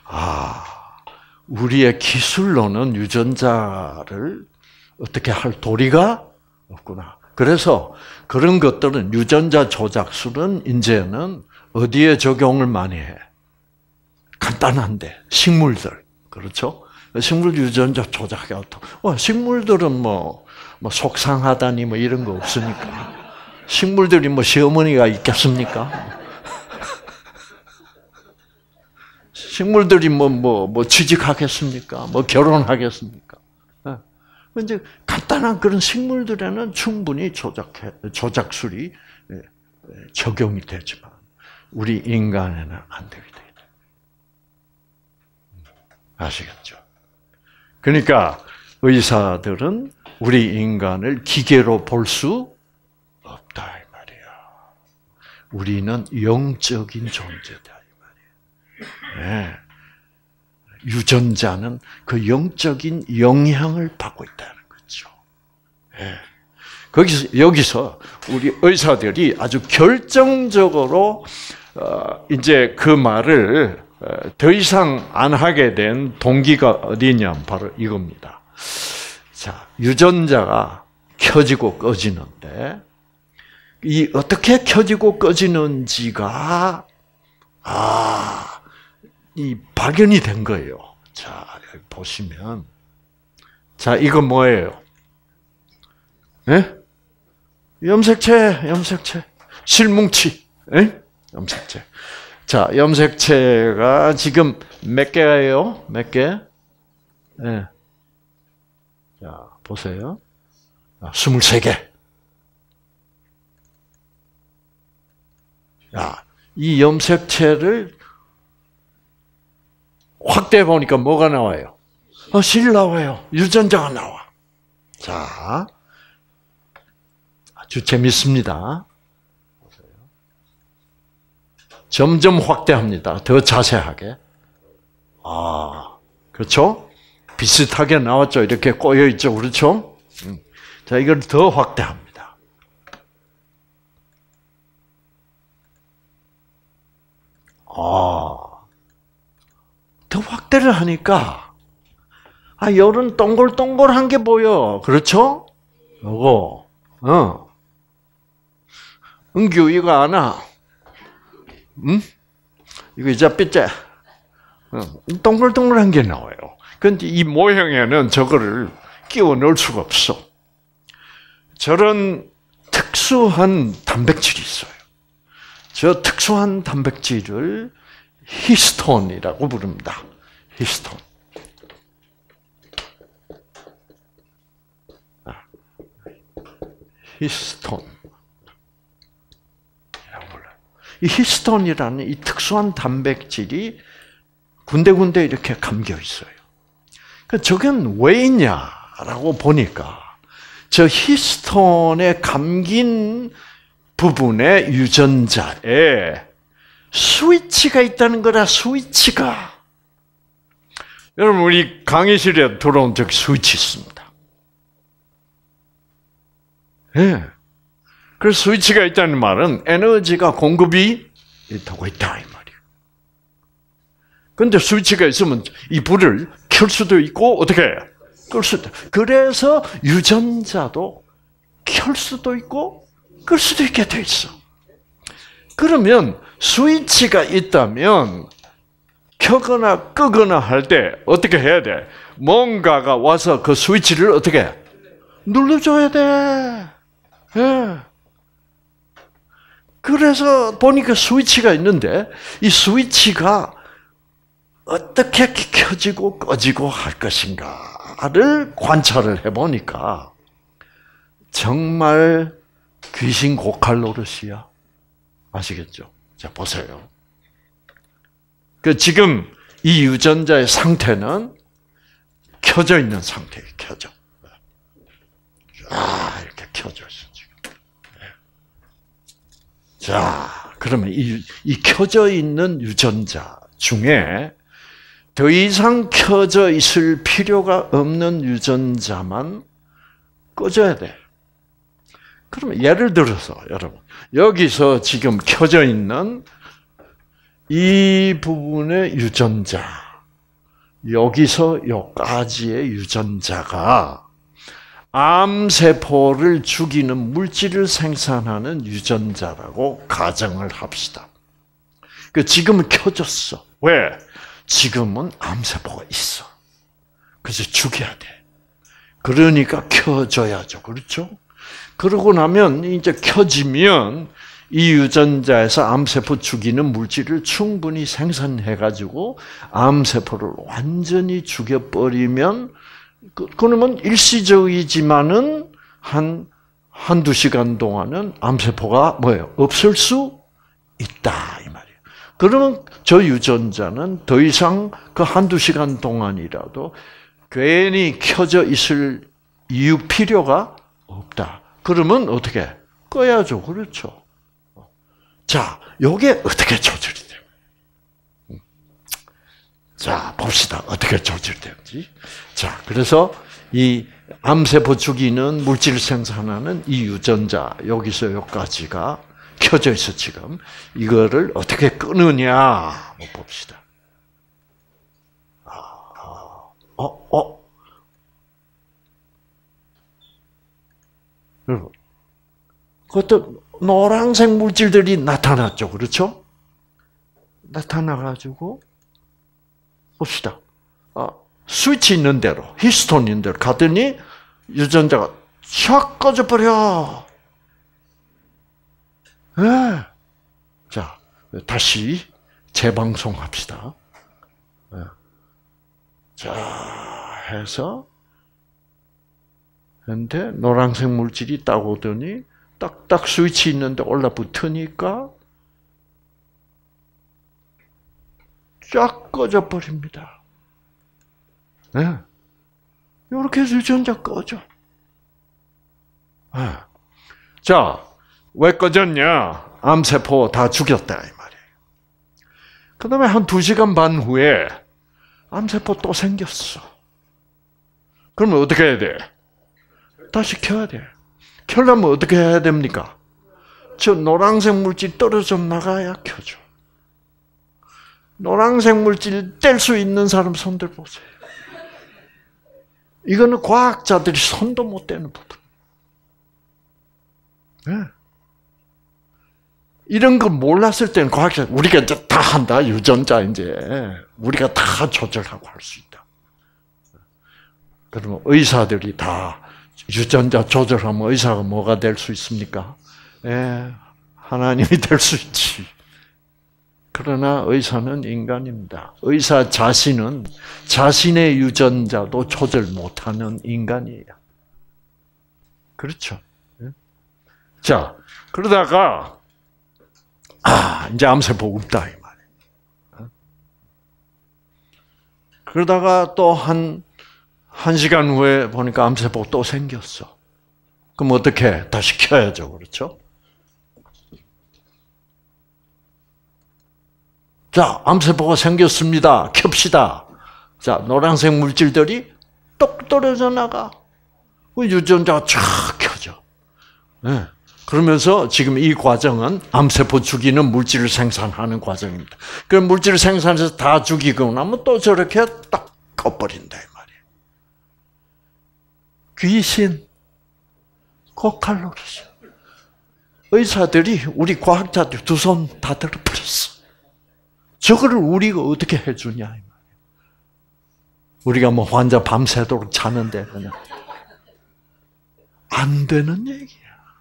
우리의 기술로는 유전자를 어떻게 할 도리가 없구나. 그래서 그런 것들은 유전자 조작술은 이제는 어디에 적용을 많이 해? 간단한데 식물들, 그렇죠? 식물 유전자 조작이 식물들은 속상하다니 이런 거 없으니까. 식물들이 시어머니가 있겠습니까? 식물들이 취직하겠습니까? 결혼하겠습니까? 이제 간단한 그런 식물들에는 충분히 조작술이 적용이 되지만 우리 인간에는 안 되게 돼요. 아시겠죠? 그러니까 의사들은 우리 인간을 기계로 볼 수 없다 이 말이야. 우리는 영적인 존재다 이 말이야. 네. 유전자는 그 영적인 영향을 받고 있다는 거죠. 네. 여기서 우리 의사들이 아주 결정적으로 이제 그 말을 더 이상 안 하게 된 동기가 어디냐면 바로 이겁니다. 자, 유전자가 켜지고 꺼지는데 이 어떻게 켜지고 꺼지는지가 이 발견이 된 거예요. 자, 여기 보시면 자, 이건 뭐예요? 예? 염색체, 실뭉치, 예? 염색체. 자, 염색체가 지금 몇 개예요? 몇 개? 예. 자, 보세요. 23개. 야, 이 염색체를 확대해 보니까 뭐가 나와요? 실 나와요. 유전자가 나와. 자, 아주 재밌습니다. 점점 확대합니다. 더 자세하게. 그렇죠? 비슷하게 나왔죠. 이렇게 꼬여 있죠. 그렇죠? 자, 이걸 더 확대합니다. 더 확대를 하니까, 요런 동글동글한 게 보여. 그렇죠? 요거, 은규, 이거 아나? 이거 이제 삐째. 동글동글한 게 나와요. 근데 이 모형에는 저거를 끼워 넣을 수가 없어. 저런 특수한 단백질이 있어요. 저 특수한 단백질을 히스톤이라고 부릅니다. 히스톤. 히스톤. 이 히스톤이라는 이 특수한 단백질이 군데군데 이렇게 감겨 있어요. 저건 왜 있냐라고 보니까 저 히스톤에 감긴 부분의 유전자에 스위치가 있다는 거라. 스위치가. 여러분, 우리 강의실에 들어온 적 스위치 있습니다. 예. 그 스위치가 있다는 말은 에너지가 공급이 되고 있다 이 말이에요. 그런데 스위치가 있으면 이 불을 켤 수도 있고 어떻게 끌 수도. 그래서 유전자도 켤 수도 있고 끌 수도 있게 돼 있어. 그러면 스위치가 있다면 켜거나 끄거나 할 때 어떻게 해야 돼? 뭔가가 와서 그 스위치를 어떻게 눌러줘야 돼. 예. 그래서 보니까 스위치가 있는데 이 스위치가 어떻게 켜지고 꺼지고 할 것인가를 관찰을 해보니까 정말 귀신 고칼 노릇이야. 아시겠죠? 자, 보세요. 지금 이 유전자의 상태는 켜져 있는 상태예요. 켜져. 이렇게 켜져 있어, 지금. 자, 그러면 이 켜져 있는 유전자 중에 더 이상 켜져 있을 필요가 없는 유전자만 꺼져야 돼. 그러면 예를 들어서 여러분, 여기서 지금 켜져 있는 이 부분의 유전자, 여기서 여기까지의 유전자가 암세포를 죽이는 물질을 생산하는 유전자라고 가정을 합시다. 지금은 켜졌어. 왜? 지금은 암세포가 있어. 그래서 죽여야 돼. 그러니까 켜져야죠. 그렇죠? 그러고 나면 이제 켜지면 이 유전자에서 암세포 죽이는 물질을 충분히 생산해가지고 암세포를 완전히 죽여버리면 그러면 일시적이지만은 한두 시간 동안은 암세포가 뭐예요? 없을 수 있다 이 말이에요. 그러면 저 유전자는 더 이상 그 한두 시간 동안이라도 괜히 켜져 있을 이유 필요가 없다. 그러면 어떻게? 꺼야죠. 그렇죠. 자, 요게 어떻게 조절이 돼요? 자, 봅시다. 어떻게 조절되는지. 자, 그래서 이 암세포 죽이는 물질 생산하는 이 유전자, 여기서 여기까지가 켜져 있어, 지금. 이거를 어떻게 끄느냐, 한번 봅시다. 여러분, 그것도 노란색 물질들이 나타났죠. 그렇죠? 나타나가지고, 봅시다. 스위치 있는 대로, 히스톤 있는 대로 가더니 유전자가 샥 꺼져버려. 네. 자, 다시 재방송합시다. 네. 자, 해서, 근데 노란색 물질이 딱 오더니 딱딱 스위치 있는데 올라붙으니까 쫙 꺼져 버립니다. 네. 이렇게 해서 유전자 꺼져. 자, 왜 꺼졌냐? 암세포 다 죽였다 이 말이에요. 그 다음에 한 2시간 반 후에 암세포 또 생겼어. 그러면 어떻게 해야 돼? 다시 켜야 돼. 켜려면 어떻게 해야 됩니까? 저 노란색 물질 떨어져 나가야 켜져. 노란색 물질 뗄 수 있는 사람 손들 보세요. 이거는 과학자들이 손도 못 대는 부분. 네. 이런 거 몰랐을 때는 과학자 우리가 이제 다 한다. 유전자 이제 우리가 다 조절하고 할 수 있다. 그러면 의사들이 다 유전자 조절하면 의사가 뭐가 될 수 있습니까? 예, 하나님이 될 수 있지. 그러나 의사는 인간입니다. 의사 자신은 자신의 유전자도 조절 못하는 인간이에요. 그렇죠? 자, 그러다가 이제 암세포 없다 이 말이에요. 그러다가 또 한 시간 후에 보니까 암세포 또 생겼어. 그럼 어떻게? 다시 켜야죠, 그렇죠? 자, 암세포가 생겼습니다. 켭시다. 자, 노란색 물질들이 똑 떨어져 나가. 유전자가 쫙 켜져. 네. 그러면서 지금 이 과정은 암세포 죽이는 물질을 생산하는 과정입니다. 그 물질을 생산해서 다 죽이고 나면 또 저렇게 딱 꺼버린다 이 말이에요. 귀신, 고칼 노릇이야. 의사들이 우리 과학자들 2손 다 들어버렸어. 저거를 우리가 어떻게 해주냐 이 말이에요. 우리가 뭐 환자 밤새도록 자는데 그냥 안 되는 얘기야.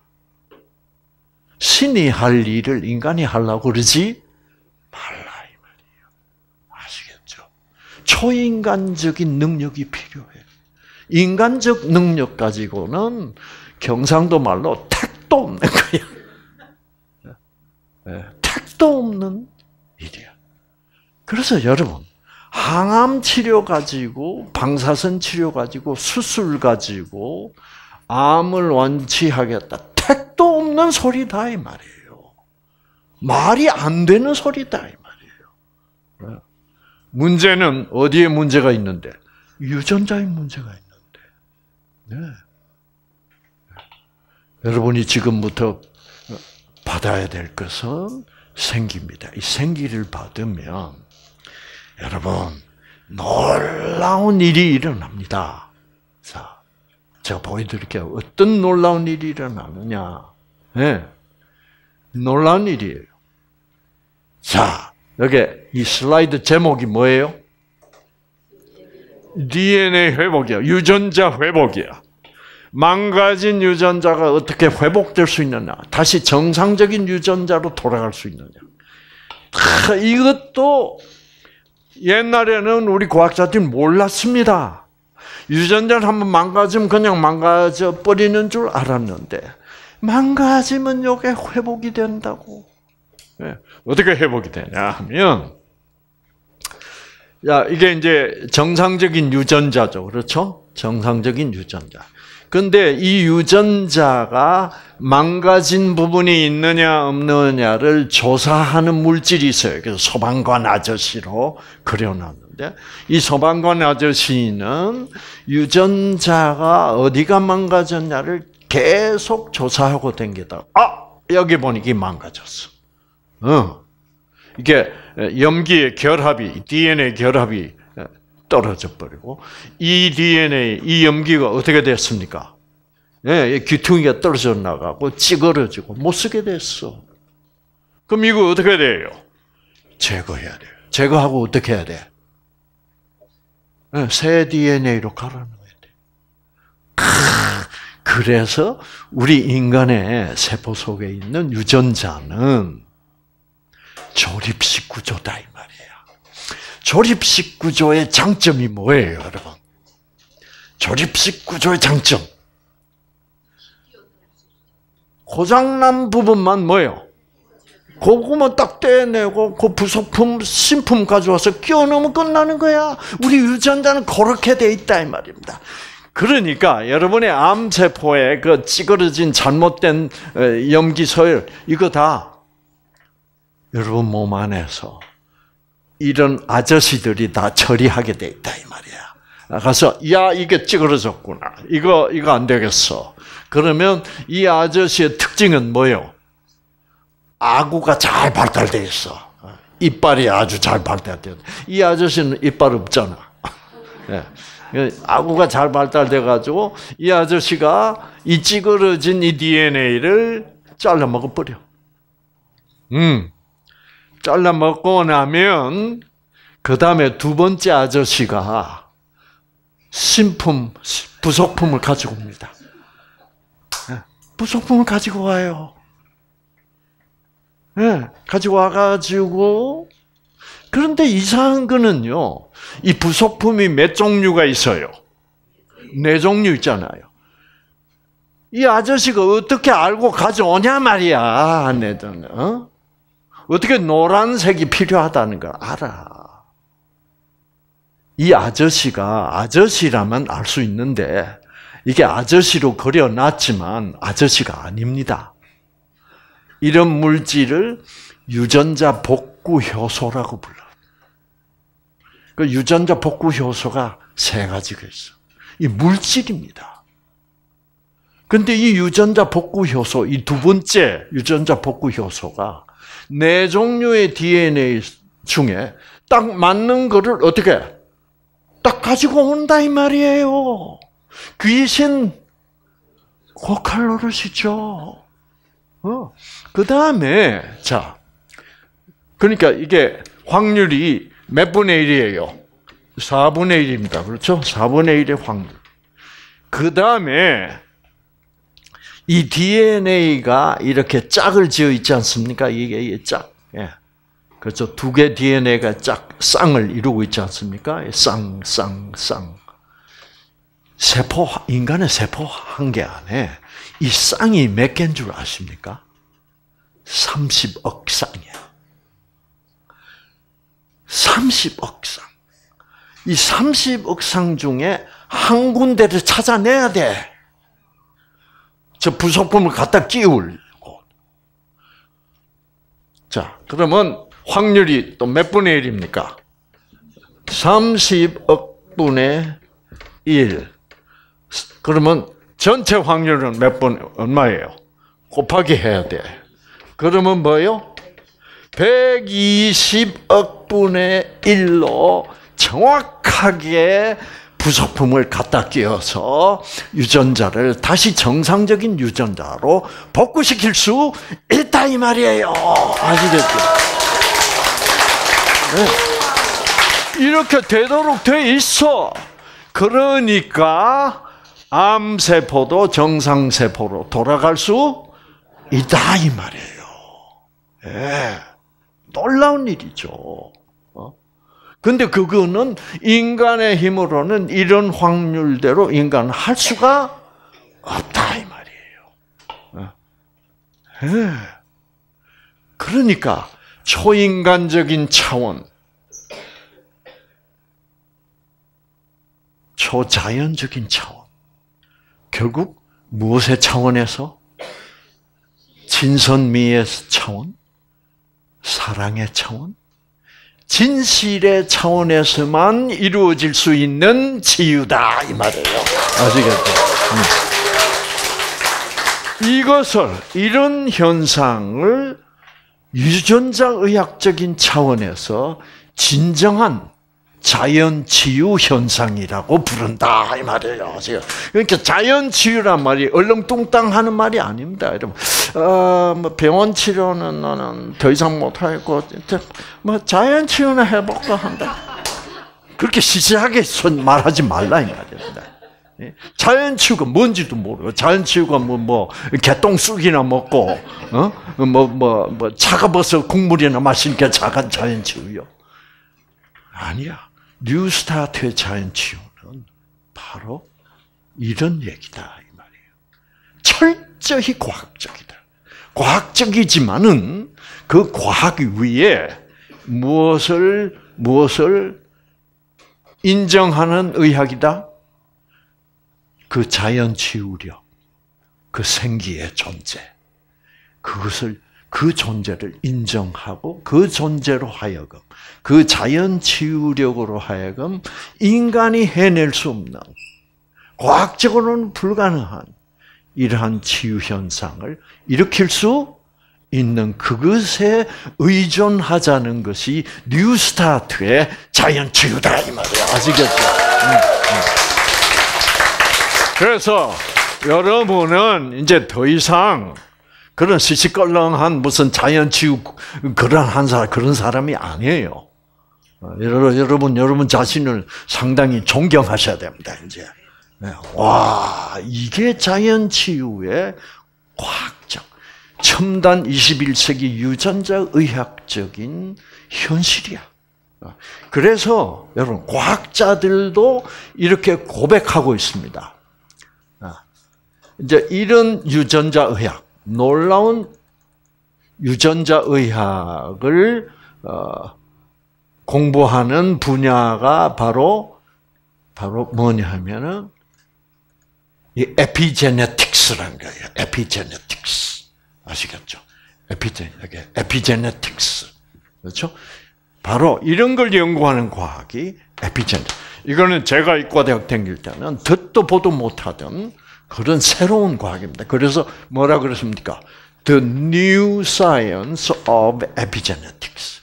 신이 할 일을 인간이 하려고 그러지 말라 이 말이에요. 아시겠죠? 초인간적인 능력이 필요해. 인간적 능력 가지고는 경상도 말로 택도 없는 거야. 택도 없는 일이야. 그래서 여러분, 항암 치료 가지고, 방사선 치료 가지고, 수술 가지고, 암을 완치하겠다. 택도 없는 소리다, 이 말이에요. 말이 안 되는 소리다, 이 말이에요. 문제는 어디에 문제가 있는데? 유전자에 문제가 있는데. 네. 여러분이 지금부터 받아야 될 것은 생기입니다. 이 생기를 받으면, 여러분, 놀라운 일이 일어납니다. 자, 제가 보여드릴게요. 어떤 놀라운 일이 일어나느냐. 네. 놀라운 일이에요. 자, 여기 이 슬라이드 제목이 뭐예요? DNA 회복이야. 유전자 회복이야. 망가진 유전자가 어떻게 회복될 수 있느냐. 다시 정상적인 유전자로 돌아갈 수 있느냐. 이것도 옛날에는 우리 과학자들이 몰랐습니다. 유전자를 한번 망가지면 그냥 망가져 버리는 줄 알았는데 망가지면 이게 회복이 된다고. 네. 어떻게 회복이 되냐 하면 이게 이제 정상적인 유전자죠. 그렇죠? 정상적인 유전자. 근데 이 유전자가 망가진 부분이 있느냐 없느냐를 조사하는 물질이 있어요. 그래서 소방관 아저씨로 그려놨는데 이 소방관 아저씨는 유전자가 어디가 망가졌냐를 계속 조사하고 다니다가 여기 보니까 망가졌어. 이게 염기의 결합이 DNA 결합이 떨어져 버리고 이 DNA, 이 염기가 어떻게 됐습니까? 예, 귀퉁이가 떨어져 나가고 찌그러지고 못 쓰게 됐어. 그럼 이거 어떻게 돼요? 제거해야 돼요. 제거하고 어떻게 해야 돼? 예, 새 DNA로 갈아넣어야 돼. 그래서 우리 인간의 세포 속에 있는 유전자는 조립식 구조다 이 말이에요. 조립식 구조의 장점이 뭐예요, 여러분? 조립식 구조의 장점. 고장난 부분만 뭐예요? 그거만 딱 떼내고 그 부속품, 신품 가져와서 끼워 넣으면 끝나는 거야. 우리 유전자는 그렇게 돼 있다 이 말입니다. 그러니까 여러분의 암세포에 그 찌그러진 잘못된 염기서열 이거 다 여러분 몸 안에서 이런 아저씨들이 다 처리하게 돼 있다 이 말이야. 가서 야 이게 찌그러졌구나. 이거 안 되겠어. 그러면 이 아저씨의 특징은 뭐요? 아구가 잘 발달돼 있어. 이빨이 아주 잘 발달돼. 이 아저씨는 이빨 없잖아. 아구가 잘 발달돼 가지고 이 아저씨가 이 찌그러진 이 DNA를 잘라 먹어 버려. 잘라 먹고 나면 그 다음에 두 번째 아저씨가 부속품을 가지고 옵니다. 부속품을 가지고 와요. 가지고 와가지고 그런데 이상한 거는요. 이 부속품이 몇 종류가 있어요? 4종류 있잖아요. 이 아저씨가 어떻게 알고 가져오냐 말이야. 어떻게 노란색이 필요하다는 걸 알아. 이 아저씨가 아저씨라면 알 수 있는데 이게 아저씨로 그려놨지만 아저씨가 아닙니다. 이런 물질을 유전자 복구 효소라고 불러. 그 유전자 복구 효소가 3가지가 있어. 이 물질입니다. 근데 이 유전자 복구 효소, 이 두 번째 유전자 복구 효소가 4종류의 DNA 중에 딱 맞는 거를 어떻게 딱 가지고 온다 이 말이에요. 귀신 고칼로르시죠. 그 다음에 자, 그러니까 이게 확률이 몇 분의 1이에요? 4분의 1입니다. 그렇죠? 4분의 1의 확률. 그 다음에 이 DNA가 이렇게 짝을 지어 있지 않습니까? 이게 짝. 예. 그렇죠. 2개 DNA가 쌍을 이루고 있지 않습니까? 쌍. 인간의 세포 한 개 안에 이 쌍이 몇 개인 줄 아십니까? 30억 쌍이에요. 30억 쌍. 이 30억 쌍 중에 한 군데를 찾아내야 돼. 저 부속품을 갖다 끼우고. 자, 그러면 확률이 또 몇 분의 1입니까? 30억 분의 1. 그러면 전체 확률은 몇 분, 얼마예요? 곱하기 해야 돼. 그러면 뭐예요? 120억 분의 1로 정확하게 부속품을 갖다 끼워서 유전자를 다시 정상적인 유전자로 복구시킬 수 있다 이 말이에요. 아시겠죠? 네. 이렇게 되도록 돼 있어. 그러니까 암세포도 정상세포로 돌아갈 수 있다 이 말이에요. 네. 놀라운 일이죠. 근데 그거는 인간의 힘으로는 이런 확률대로 인간은 할 수가 없다 이 말이에요. 네. 그러니까 초인간적인 차원, 초자연적인 차원, 결국 무엇의 차원에서? 진선미의 차원, 사랑의 차원, 진실의 차원에서만 이루어질 수 있는 치유다 이 말이에요. 아시겠죠? 이것을 이런 현상을 유전자 의학적인 차원에서 진정한 자연 치유 현상이라고 부른다 이 말이에요. 그러니까 자연 치유란 말이 얼렁뚱땅하는 말이 아닙니다, 여러분. 뭐 병원 치료는 나는 더 이상 못 하고 뭐 자연 치유나 해볼까 한다. 그렇게 시시하게 말하지 말라 이 말입니다. 자연 치유가 뭔지도 모르고 자연 치유가 뭐 개똥쑥이나 먹고 뭐 차가버섯 국물이나 마시니까 자연 치유요. 아니야. 뉴스타트의 자연 치유는 바로 이런 얘기다 이 말이에요. 철저히 과학적이다. 과학적이지만은 그 과학 위에 무엇을 인정하는 의학이다? 그 자연 치유력, 그 생기의 존재, 그 존재를 인정하고 그 존재로 하여금, 그 자연 치유력으로 하여금 인간이 해낼 수 없는, 과학적으로는 불가능한 이러한 치유 현상을 일으킬 수 있는 그것에 의존하자는 것이 뉴스타트의 자연 치유다 이 말이야. 아시겠죠? 그래서 여러분은 이제 더 이상 그런 시시껄렁한 무슨 자연 치유 그런 사람이 아니에요. 여러분 자신을 상당히 존경하셔야 됩니다. 이제 와, 이게 자연 치유의 과학적 첨단 21세기 유전자 의학적인 현실이야. 그래서 여러분 과학자들도 이렇게 고백하고 있습니다. 이제 이런 유전자 의학, 놀라운 유전자 의학을 공부하는 분야가 바로 뭐냐 하면은 이 에피제네틱스라는 거예요. 에피제네틱스. 아시겠죠? 에피제네틱스. 그렇죠? 바로 이런 걸 연구하는 과학이 에피제네틱스. 이거는 제가 이과대학 다닐 때는 듣도 보도 못하던 그런 새로운 과학입니다. 그래서 뭐라 그랬습니까? The new science of epigenetics.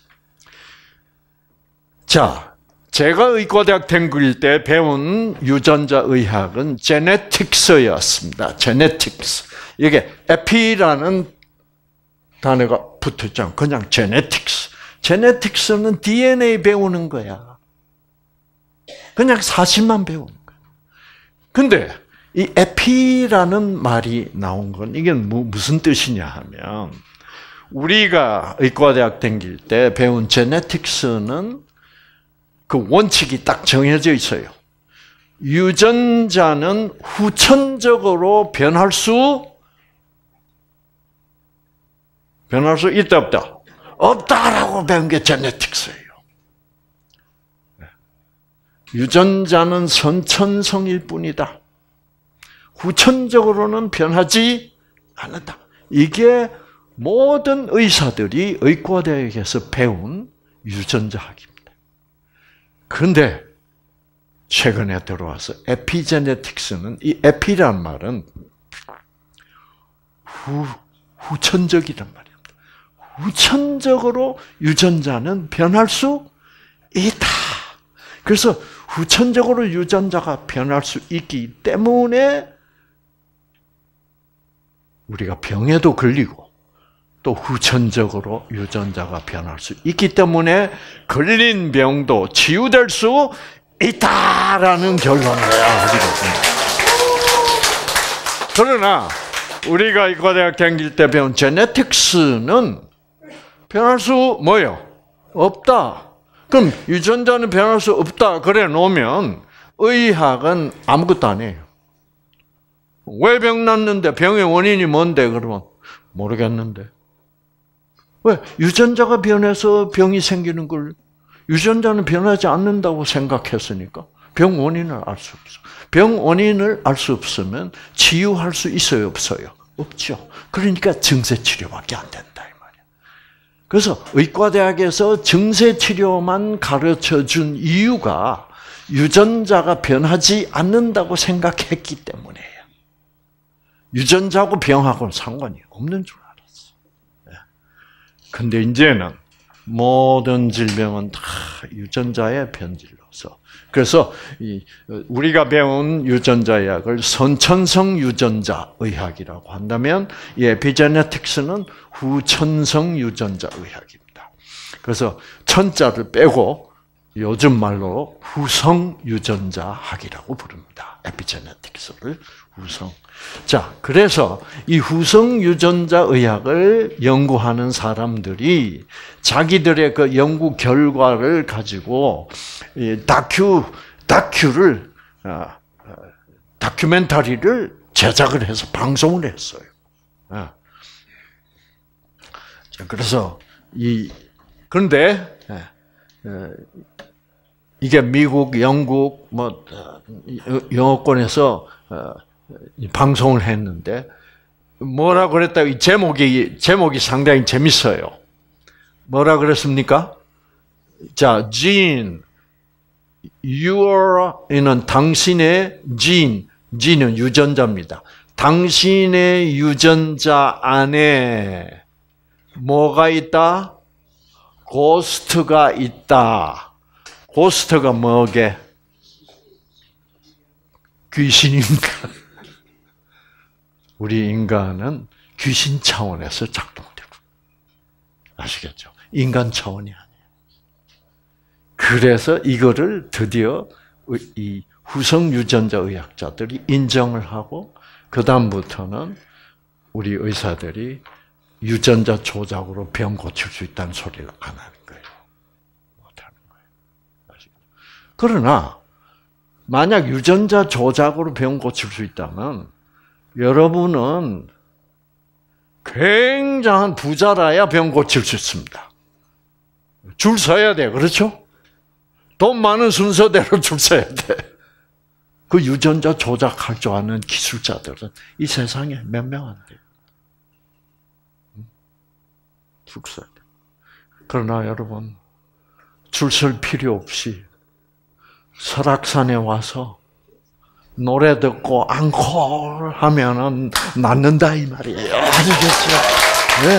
자, 제가 의과대학 다닐 때 배운 유전자 의학은 제네틱스였습니다. 제네틱스. 이게 에피라는 단어가 붙었잖아요. 그냥 제네틱스. 제네틱스는 DNA 배우는 거야. 그냥 사실만 배우는 거야. 근데 이 에피라는 말이 나온 건 이게 무슨 뜻이냐 하면 우리가 의과대학 다닐 때 배운 제네틱스는 그 원칙이 딱 정해져 있어요. 유전자는 후천적으로 변할 수 있다 없다? 없다라고 배운 게 제네틱스예요. 유전자는 선천성일 뿐이다. 후천적으로는 변하지 않는다. 이게 모든 의사들이 의과대학에서 배운 유전자학입니다. 그런데 최근에 들어와서 에피제네틱스는 이 에피란 말은 후천적이란 말입니다. 후천적으로 유전자는 변할 수 있다. 그래서 후천적으로 유전자가 변할 수 있기 때문에 우리가 병에도 걸리고 또 후천적으로 유전자가 변할 수 있기 때문에 걸린 병도 치유될 수 있다라는 결론이에요. 그러나 우리가 의과대학 다닐 때 배운 제네틱스는 변할 수 뭐예요? 없다. 그럼 유전자는 변할 수 없다 그래 놓으면 의학은 아무것도 아니에요. 왜 병 났는데 병의 원인이 뭔데 그러면 모르겠는데. 왜? 유전자가 변해서 병이 생기는 걸 유전자는 변하지 않는다고 생각했으니까 병 원인을 알 수 없어. 병 원인을 알 수 없으면 치유할 수 있어요, 없어요? 없죠. 그러니까 증세 치료밖에 안 된다 이 말이야. 그래서 의과대학에서 증세 치료만 가르쳐 준 이유가 유전자가 변하지 않는다고 생각했기 때문이에요. 유전자하고 병하고는 상관이 없는 줄 알았어. 근데 이제는 모든 질병은 다 유전자의 변질로서. 그래서 우리가 배운 유전자의학을 선천성 유전자 의학이라고 한다면 이 에피제네틱스는 후천성 유전자 의학입니다. 그래서 천자를 빼고 요즘 말로 후성 유전자 학이라고 부릅니다. 에피제네틱스를 후성. 자, 그래서 이 후성 유전자 의학을 연구하는 사람들이 자기들의 그 연구 결과를 가지고 다큐멘터리를 제작을 해서 방송을 했어요. 그래서 그런데 이게 미국, 영국 뭐 영어권에서 방송을 했는데 뭐라 그랬다? 이 제목이 상당히 재밌어요. 뭐라 그랬습니까? 자, gene, 이는 당신의 gene은 유전자입니다. 당신의 유전자 안에 뭐가 있다? 고스트가 있다. 고스트가 뭐게? 귀신입니다. 우리 인간은 귀신 차원에서 작동되고. 아시겠죠? 인간 차원이 아니에요. 그래서 이거를 드디어 이 후성 유전자 의학자들이 인정을 하고 그다음부터는 우리 의사들이 유전자 조작으로 병 고칠 수 있다는 소리를 안 하는 거예요. 못 하는 거예요. 아시겠죠? 그러나 만약 유전자 조작으로 병 고칠 수 있다면 여러분은 굉장한 부자라야 병 고칠 수 있습니다. 줄 서야 돼요. 그렇죠? 돈 많은 순서대로 줄 서야 돼. 그 유전자 조작할 줄 아는 기술자들은 이 세상에 몇 명 안 돼요. 줄 서야 돼. 그러나 여러분, 줄 설 필요 없이 설악산에 와서 노래 듣고 앙콜 하면은 낫는다 이 말이에요. 아시겠죠? 네.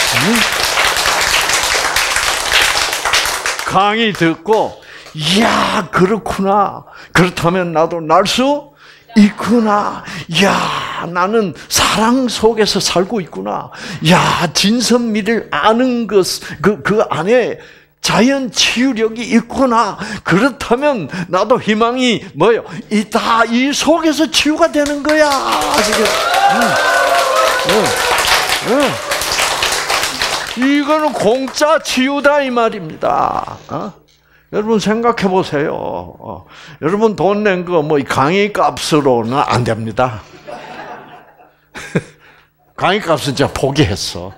강의 듣고 이야 그렇구나. 그렇다면 나도 날 수 있구나. 야 나는 사랑 속에서 살고 있구나. 야 진선미를 아는 그 안에 자연 치유력이 있구나. 그렇다면 나도 희망이 뭐요? 있다. 이 속에서 치유가 되는 거야. 이거는 공짜 치유다 이 말입니다. 여러분 생각해 보세요. 여러분 돈 낸 거 뭐 강의 값으로는 안 됩니다. 강의 값은 제가 포기했어.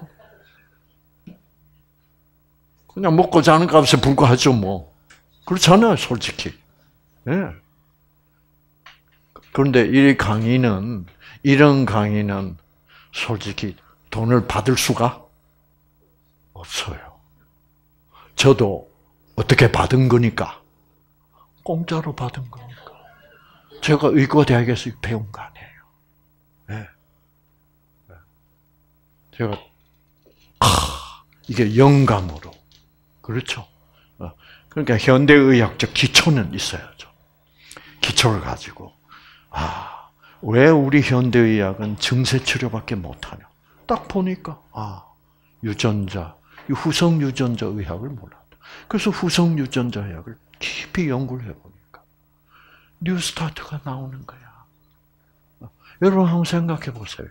그냥 먹고 자는 값에 불과하죠, 뭐. 그렇잖아요, 솔직히. 예. 그런데 이런 강의는 솔직히 돈을 받을 수가 없어요. 저도 어떻게 받은 거니까? 공짜로 받은 거니까. 제가 의과대학에서 배운 거 아니에요. 예. 제가, 이게 영감으로. 그렇죠. 그러니까 현대의학적 기초는 있어야죠. 기초를 가지고 왜 우리 현대의학은 증세치료밖에 못하냐. 딱 보니까 유전자, 후성 유전자 의학을 몰랐다. 그래서 후성 유전자 의학을 깊이 연구를 해보니까 뉴스타트가 나오는 거야. 여러분 한번 생각해 보세요.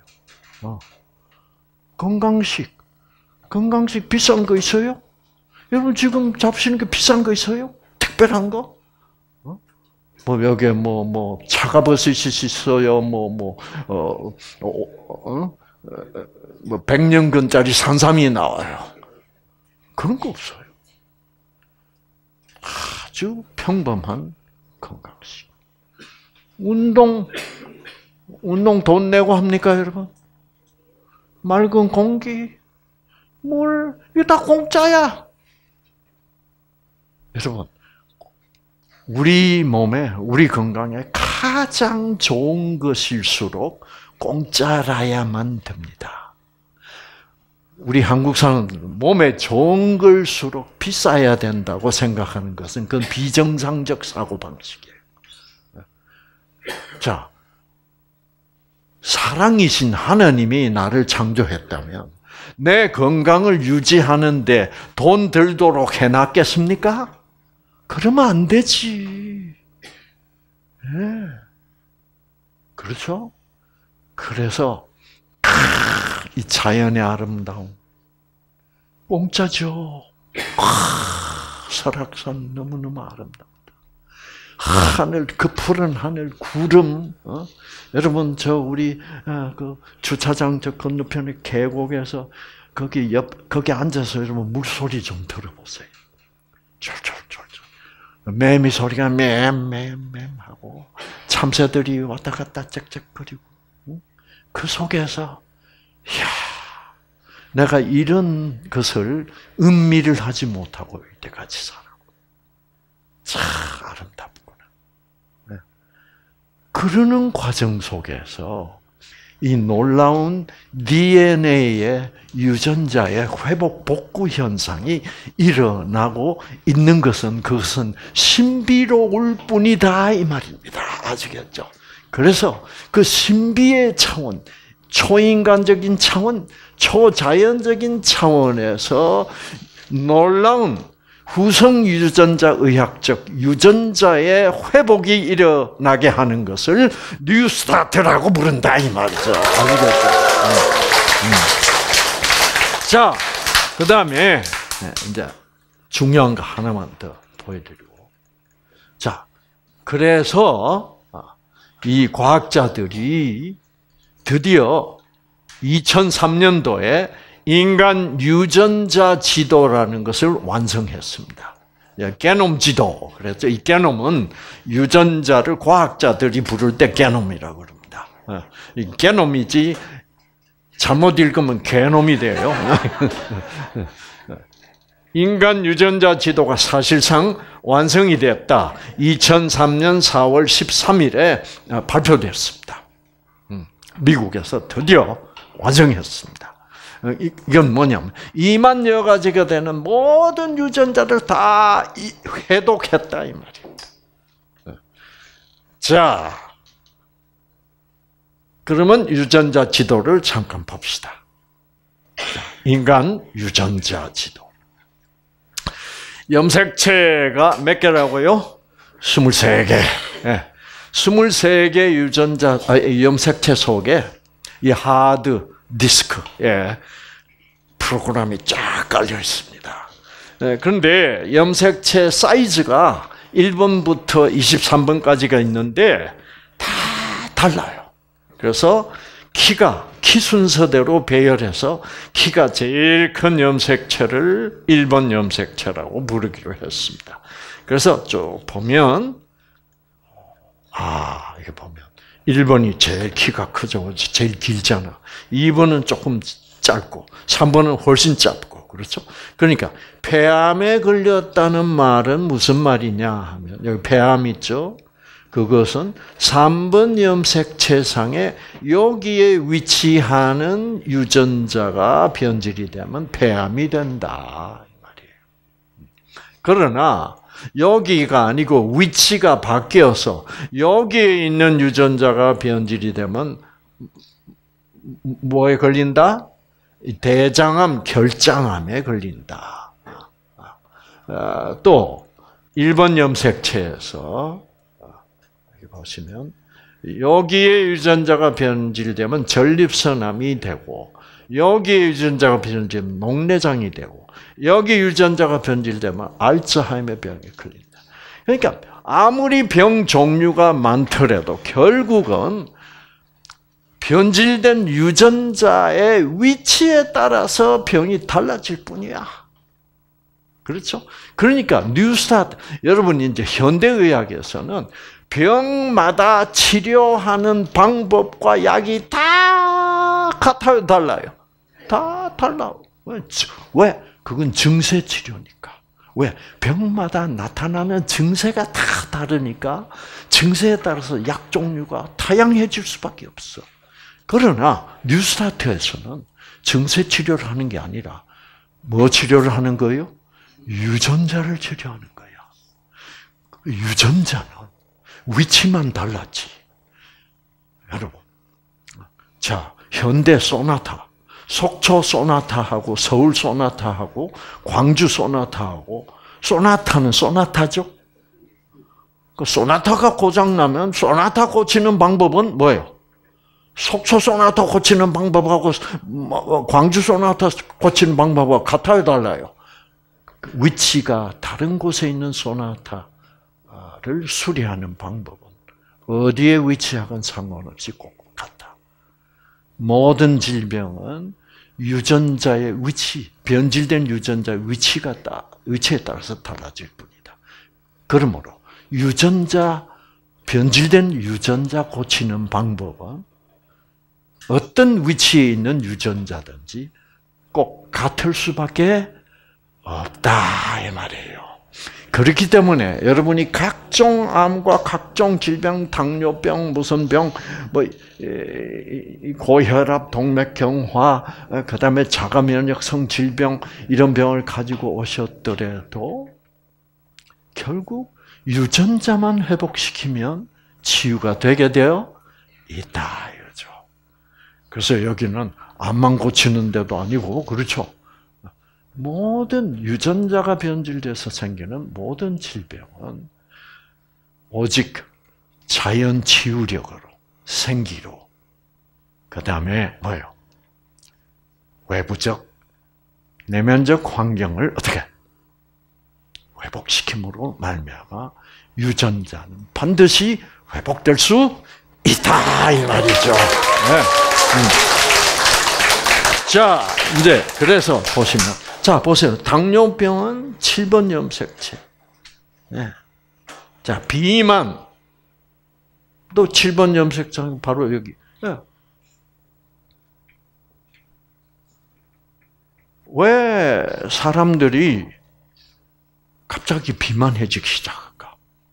건강식 비싼 거 있어요? 여러분 지금 잡수는 게 비싼 거 있어요? 특별한 거? 뭐 여기에 뭐 차가버섯이 있어요. 뭐 100년근짜리 산삼이 나와요. 그런 거 없어요. 아주 평범한 건강식. 운동 돈 내고 합니까, 여러분? 맑은 공기, 물, 이거 다 공짜야. 여러분, 우리 몸에, 우리 건강에 가장 좋은 것일수록 공짜라야만 됩니다. 우리 한국 사람들 몸에 좋은 걸수록 비싸야 된다고 생각하는 것은 그건 비정상적 사고방식이에요. 자, 사랑이신 하나님이 나를 창조했다면 내 건강을 유지하는데 돈 들도록 해놨겠습니까? 그러면 안 되지. 네. 그렇죠? 그래서 이 자연의 아름다움 공짜죠. 설악산 너무너무 아름답다. 하늘, 그 푸른 하늘, 구름. 여러분 우리 그 주차장 저 건너편에 계곡에서 거기 앉아서 여러분 물소리 좀 들어보세요. 철철철철. 매미 소리가 맴 하고 참새들이 왔다 갔다 짹짹거리고 그 속에서 내가 이런 것을 음미를 하지 못하고 이때까지 살았고 참 아름답구나. 그러는 과정 속에서 이 놀라운 DNA의 유전자의 회복 복구 현상이 일어나고 있는 것은 그것은 신비로울 뿐이다 이 말입니다. 아시겠죠? 그래서 그 신비의 차원, 초인간적인 차원, 초자연적인 차원에서 놀라운 후성 유전자 의학적 유전자의 회복이 일어나게 하는 것을 뉴스타트라고 부른다 이 말이죠. 아시겠죠? 자, 그 다음에 이제 중요한 거 하나만 더 보여드리고, 자, 그래서 이 과학자들이 드디어 2003년도에 인간 유전자 지도라는 것을 완성했습니다. 게놈 지도. 그래서 이 게놈은 유전자를 과학자들이 부를 때 게놈이라고 그럽니다. 이 게놈이지 잘못 읽으면 게놈이 돼요. 인간 유전자 지도가 사실상 완성이 됐다. 2003년 4월 13일에 발표됐습니다. 미국에서 드디어 완성했습니다. 이건 뭐냐면 2만여 가지가 되는 모든 유전자를 다 해독했다 이 말입니다. 자, 그러면 유전자 지도를 잠깐 봅시다. 인간 유전자 지도. 염색체가 몇 개라고요? 23개. 23개 유전자, 염색체 속에 이 하드 디스크, 프로그램이 쫙 깔려 있습니다. 그런데 염색체 사이즈가 1번부터 23번까지가 있는데 다 달라요. 그래서 키 순서대로 배열해서 키가 제일 큰 염색체를 1번 염색체라고 부르기로 했습니다. 그래서 쭉 보면, 이게 보면 1번이 제일 키가 크죠. 제일 길잖아. 2번은 조금 짧고 3번은 훨씬 짧고 그렇죠. 그러니까 폐암에 걸렸다는 말은 무슨 말이냐 하면 여기 폐암 있죠. 그것은 3번 염색체상에 여기에 위치하는 유전자가 변질이 되면 폐암이 된다 이 말이에요. 그러나 여기가 아니고 위치가 바뀌어서 여기에 있는 유전자가 변질이 되면 뭐에 걸린다? 대장암, 결장암에 걸린다. 또 1번 염색체에서 여기 보시면 여기에 유전자가 변질되면 전립선암이 되고 여기에 유전자가 변질되면 녹내장이 되고 여기 유전자가 변질되면 알츠하이머 병에 걸린다. 그러니까 아무리 병 종류가 많더라도 결국은 변질된 유전자의 위치에 따라서 병이 달라질 뿐이야. 그렇죠? 그러니까 뉴스타트 여러분 이제 현대의학에서는 병마다 치료하는 방법과 약이 다 같아요, 달라요? 다 달라요. 왜? 그건 증세 치료니까. 왜? 병마다 나타나는 증세가 다 다르니까 증세에 따라서 약 종류가 다양해질 수밖에 없어. 그러나 뉴스타트에서는 증세 치료를 하는 게 아니라 뭐 치료를 하는 거예요? 유전자를 치료하는 거야. 유전자는 위치만 달랐지. 여러분, 자, 현대 소나타, 속초 소나타하고 서울 소나타하고 광주 소나타하고 소나타는 소나타죠. 그 소나타가 고장 나면 소나타 고치는 방법은 뭐예요? 속초 소나타 고치는 방법하고 광주 소나타 고치는 방법하고 같아요, 달라요? 위치가 다른 곳에 있는 소나타를 수리하는 방법은 어디에 위치하건 상관없이 꼭 같다. 모든 질병은 유전자의 위치, 변질된 유전자의 위치에 따라서 달라질 뿐이다. 그러므로 유전자, 변질된 유전자 고치는 방법은 어떤 위치에 있는 유전자든지 꼭 같을 수밖에 없다 이 말이에요. 그렇기 때문에 여러분이 각종 암과 각종 질병, 당뇨병, 무슨 병, 뭐 고혈압, 동맥경화, 그다음에 자가면역성 질병 이런 병을 가지고 오셨더라도 결국 유전자만 회복시키면 치유가 되게 되어 있다 이거죠. 그래서 여기는 암만 고치는 데도 아니고 그렇죠. 모든 유전자가 변질돼서 생기는 모든 질병은 오직 자연 치유력으로, 생기로, 그 다음에 뭐예요? 외부적, 내면적 환경을 어떻게 회복시킴으로 말미암아 유전자는 반드시 회복될 수 있다 이 말이죠. 네. 자, 이제 그래서 보시면. 자, 보세요. 당뇨병은 7번 염색체. 네. 자, 비만. 또 7번 염색체 바로 여기. 네. 왜 사람들이 갑자기 비만해지기 시작할까?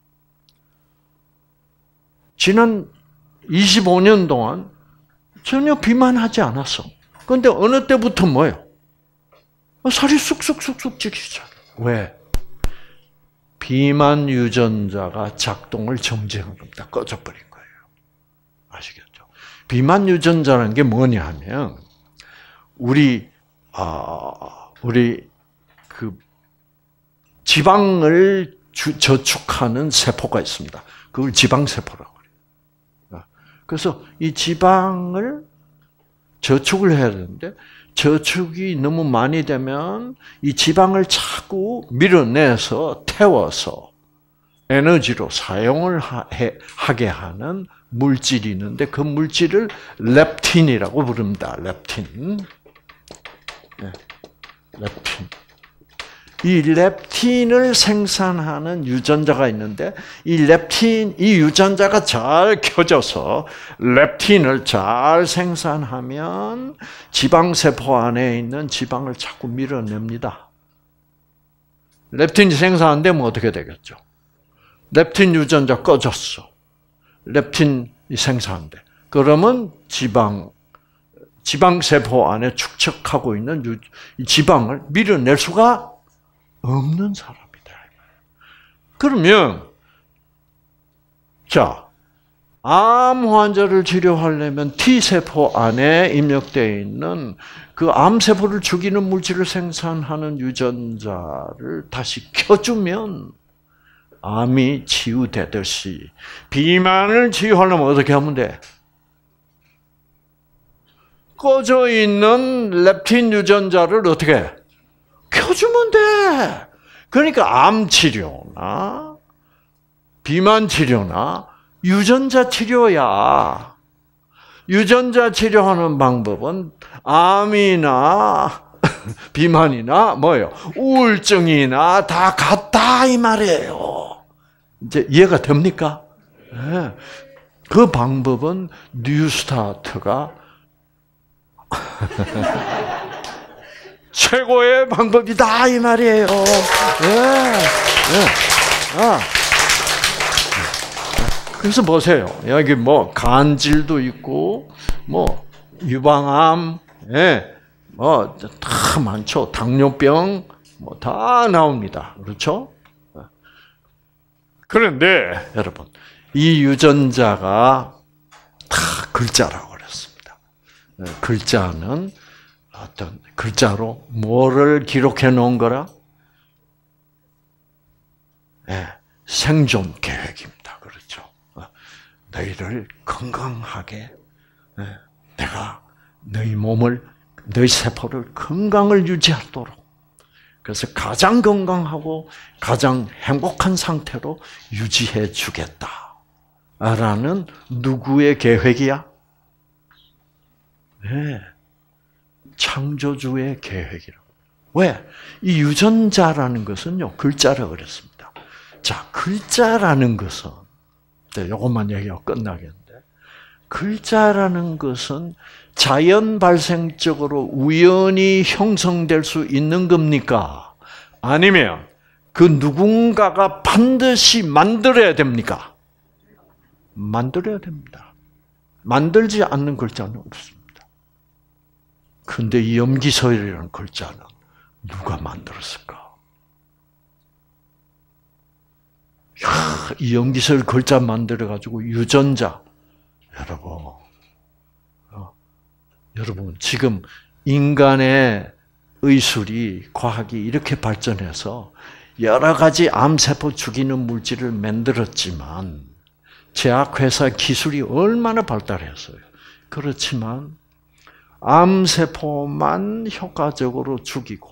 지난 25년 동안 전혀 비만하지 않았어. 그런데 어느 때부터 뭐예요? 살이 쑥쑥쑥쑥 찌기 시작해. 왜? 비만 유전자가 작동을 정지한 겁니다. 꺼져버린 거예요. 아시겠죠? 비만 유전자라는 게 뭐냐 하면, 우리 그 지방을 저축하는 세포가 있습니다. 그걸 지방세포라고 그래요. 그래서 이 지방을 저축을 해야 되는데, 저축이 너무 많이 되면 이 지방을 자꾸 밀어내서 태워서 에너지로 사용을 하게 하는 물질이 있는데 그 물질을 렙틴이라고 부릅니다. 렙틴. 네. 렙틴. 이 렙틴을 생산하는 유전자가 있는데 이 유전자가 잘 켜져서 렙틴을 잘 생산하면 지방세포 안에 있는 지방을 자꾸 밀어냅니다. 렙틴이 생산 안 되면 어떻게 되겠죠? 렙틴 유전자 꺼졌어. 렙틴이 생산 안 돼. 그러면 지방세포 안에 축적하고 있는 지방을 밀어낼 수가 없는 사람이다. 그러면 자, 암 환자를 치료하려면 T세포 안에 입력되어 있는 그 암세포를 죽이는 물질을 생산하는 유전자를 다시 켜주면 암이 치유되듯이 비만을 치유하려면 어떻게 하면 돼? 꺼져 있는 렙틴 유전자를 어떻게 해? 켜주면 돼. 그러니까 암 치료나 비만 치료나 유전자 치료야. 유전자 치료하는 방법은 암이나 비만이나 뭐예요? 우울증이나 다 같다 이 말이에요. 이제 이해가 됩니까? 네. 그 방법은 뉴스타트가 최고의 방법이다 이 말이에요. 그래서 보세요. 여기 뭐 간질도 있고, 뭐 유방암, 뭐 다 많죠. 당뇨병, 뭐 다 나옵니다. 그렇죠? 그런데 여러분, 이 유전자가 다 글자라고 그랬습니다. 글자는 어떤 글자로 뭐를 기록해 놓은 거라? 생존 계획입니다. 그렇죠? 너희를 건강하게, 내가 너희 몸을, 너희 세포를 건강을 유지하도록, 그래서 가장 건강하고 가장 행복한 상태로 유지해 주겠다. 라는 누구의 계획이야? 네. 창조주의 계획이라고. 왜? 이 유전자라는 것은요, 글자라 그랬습니다. 자, 글자라는 것은, 이것만 얘기하고 끝나겠는데, 글자라는 것은 자연 발생적으로 우연히 형성될 수 있는 겁니까? 아니면 그 누군가가 반드시 만들어야 됩니까? 만들어야 됩니다. 만들지 않는 글자는 없습니다. 그런데 이 염기서열이라는 글자는 누가 만들었을까? 이 염기서열 글자 만들어가지고 유전자, 여러분 지금 인간의 의술이 과학이 이렇게 발전해서 여러 가지 암세포 죽이는 물질을 만들었지만 제약회사 기술이 얼마나 발달했어요. 그렇지만 암세포만 효과적으로 죽이고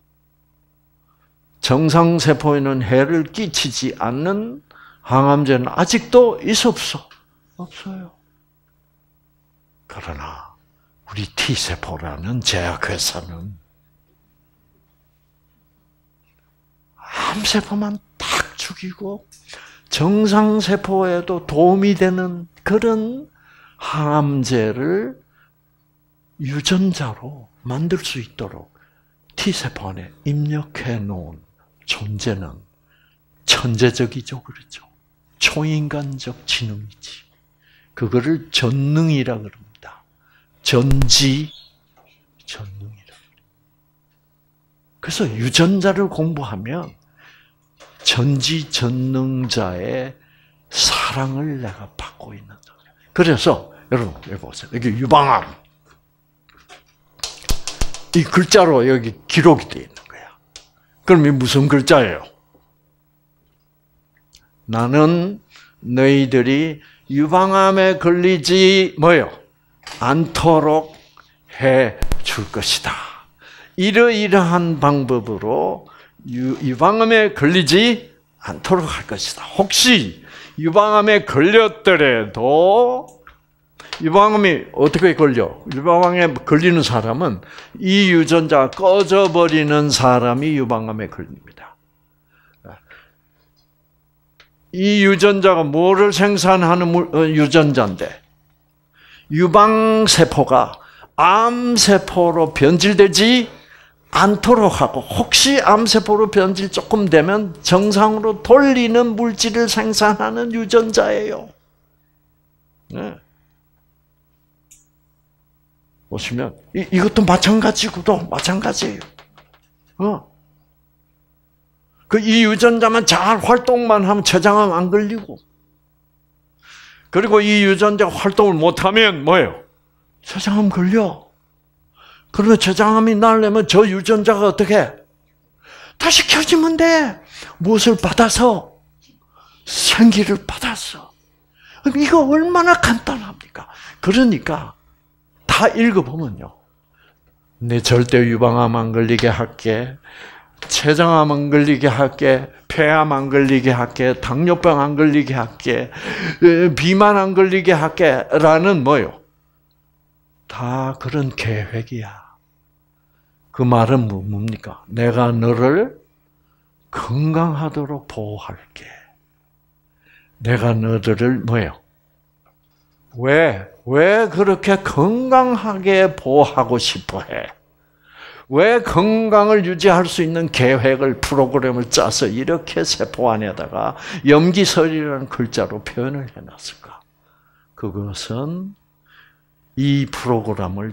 정상세포에는 해를 끼치지 않는 항암제는 아직도 있어 없어? 없어요. 그러나 우리 T세포라는 제약회사는 암세포만 딱 죽이고 정상세포에도 도움이 되는 그런 항암제를 유전자로 만들 수 있도록 T세포 안에 입력해 놓은 존재는 천재적이죠. 그렇죠? 초인간적 지능이지. 그거를 전능이라 그럽니다. 전능이라. 그래서 유전자를 공부하면 전지전능자의 사랑을 내가 받고 있는 거예요. 그래서 여러분 여기 보세요. 여기 유방암. 이 글자로 여기 기록이 되어 있는 거야. 그럼 이 무슨 글자예요? 나는 너희들이 유방암에 걸리지 않도록 해 줄 것이다. 이러이러한 방법으로 유방암에 걸리지 않도록 할 것이다. 혹시 유방암에 걸렸더라도 유방암이 어떻게 걸려? 유방암에 걸리는 사람은 이 유전자가 꺼져버리는 사람이 유방암에 걸립니다. 이 유전자가 뭐를 생산하는 유전자인데 유방세포가 암세포로 변질되지 않도록 하고 혹시 암세포로 변질 조금 되면 정상으로 돌리는 물질을 생산하는 유전자예요. 네. 보시면 이것도 마찬가지예요. 이 유전자만 잘 활동만 하면 췌장암 안 걸리고, 그리고 이 유전자가 활동을 못하면 뭐예요? 췌장암 걸려. 그러면 췌장암이 나려면 저 유전자가 어떻게? 다시 켜지면 돼. 무엇을 받아서? 생기를 받았어. 이거 얼마나 간단합니까? 그러니까 다 읽어보면요. 내 절대 유방암 안 걸리게 할게. 췌장암 안 걸리게 할게. 폐암 안 걸리게 할게. 당뇨병 안 걸리게 할게. 비만 안 걸리게 할게. 라는 뭐요? 다 그런 계획이야. 그 말은 뭡니까? 내가 너를 건강하도록 보호할게. 내가 너들을 뭐예요? 왜 그렇게 건강하게 보호하고 싶어 해? 왜 건강을 유지할 수 있는 계획을, 프로그램을 짜서 이렇게 세포 안에다가 염기설이라는 글자로 표현을 해놨을까? 그것은 이 프로그램을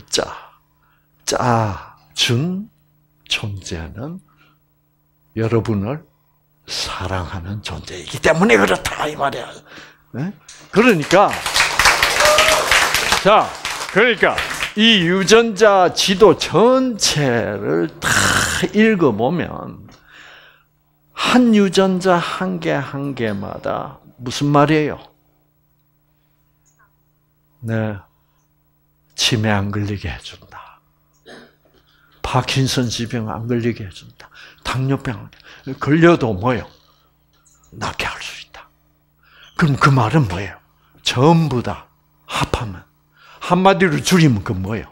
짜준 존재는 여러분을 사랑하는 존재이기 때문에 그렇다 이 말이야. 네? 그러니까 이 유전자 지도 전체를 다 읽어보면 한 유전자 한 개 한 개마다 무슨 말이에요? 네, 치매 안 걸리게 해준다. 파킨슨 질병 안 걸리게 해준다. 당뇨병 걸려도 뭐예요? 낫게 할 수 있다. 그럼 그 말은 뭐예요? 전부 다 합하면 한마디로 줄이면 그 뭐예요?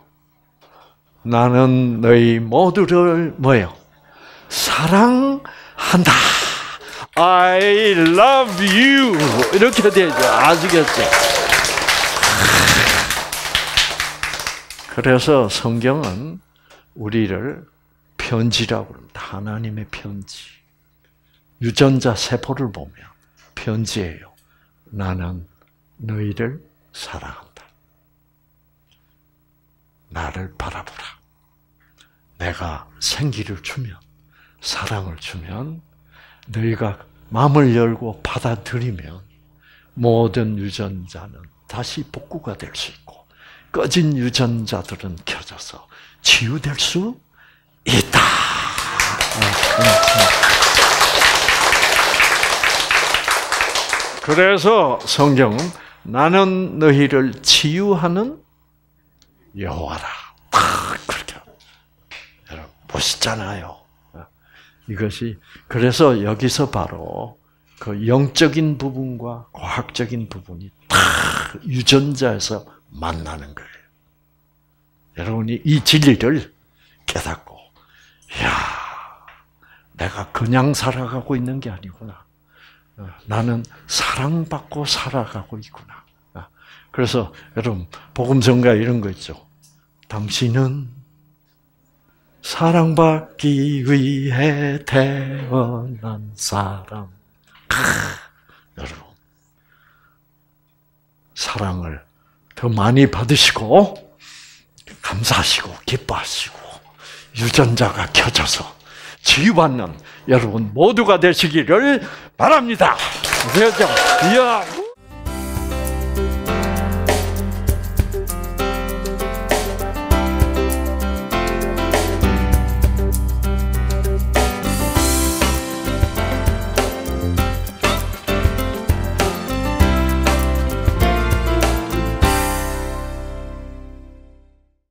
나는 너희 모두를 뭐예요? 사랑한다. I love you. 이렇게 되죠. 아시겠죠? 그래서 성경은 우리를 편지라고 합니다. 하나님의 편지. 유전자 세포를 보면 편지예요. 나는 너희를 사랑한다. 나를 바라보라. 내가 생기를 주면, 사랑을 주면, 너희가 마음을 열고 받아들이면 모든 유전자는 다시 복구가 될 수 있고, 꺼진 유전자들은 켜져서 치유될 수 있다. 그래서 성경은 나는 너희를 치유하는 여호와라. 그렇게 여러분 멋있잖아요. 이것이 그래서 여기서 바로 그 영적인 부분과 과학적인 부분이 다 유전자에서 만나는 거예요. 여러분이 이 진리를 깨닫고, 야, 내가 그냥 살아가고 있는 게 아니구나. 나는 사랑받고 살아가고 있구나. 그래서 여러분 복음성가 이런 거 있죠. 당신은 사랑받기 위해 태어난 사람. 여러분 사랑을 더 많이 받으시고 감사하시고 기뻐하시고 유전자가 켜져서 치유받는 여러분 모두가 되시기를 바랍니다. 그렇죠? 이야.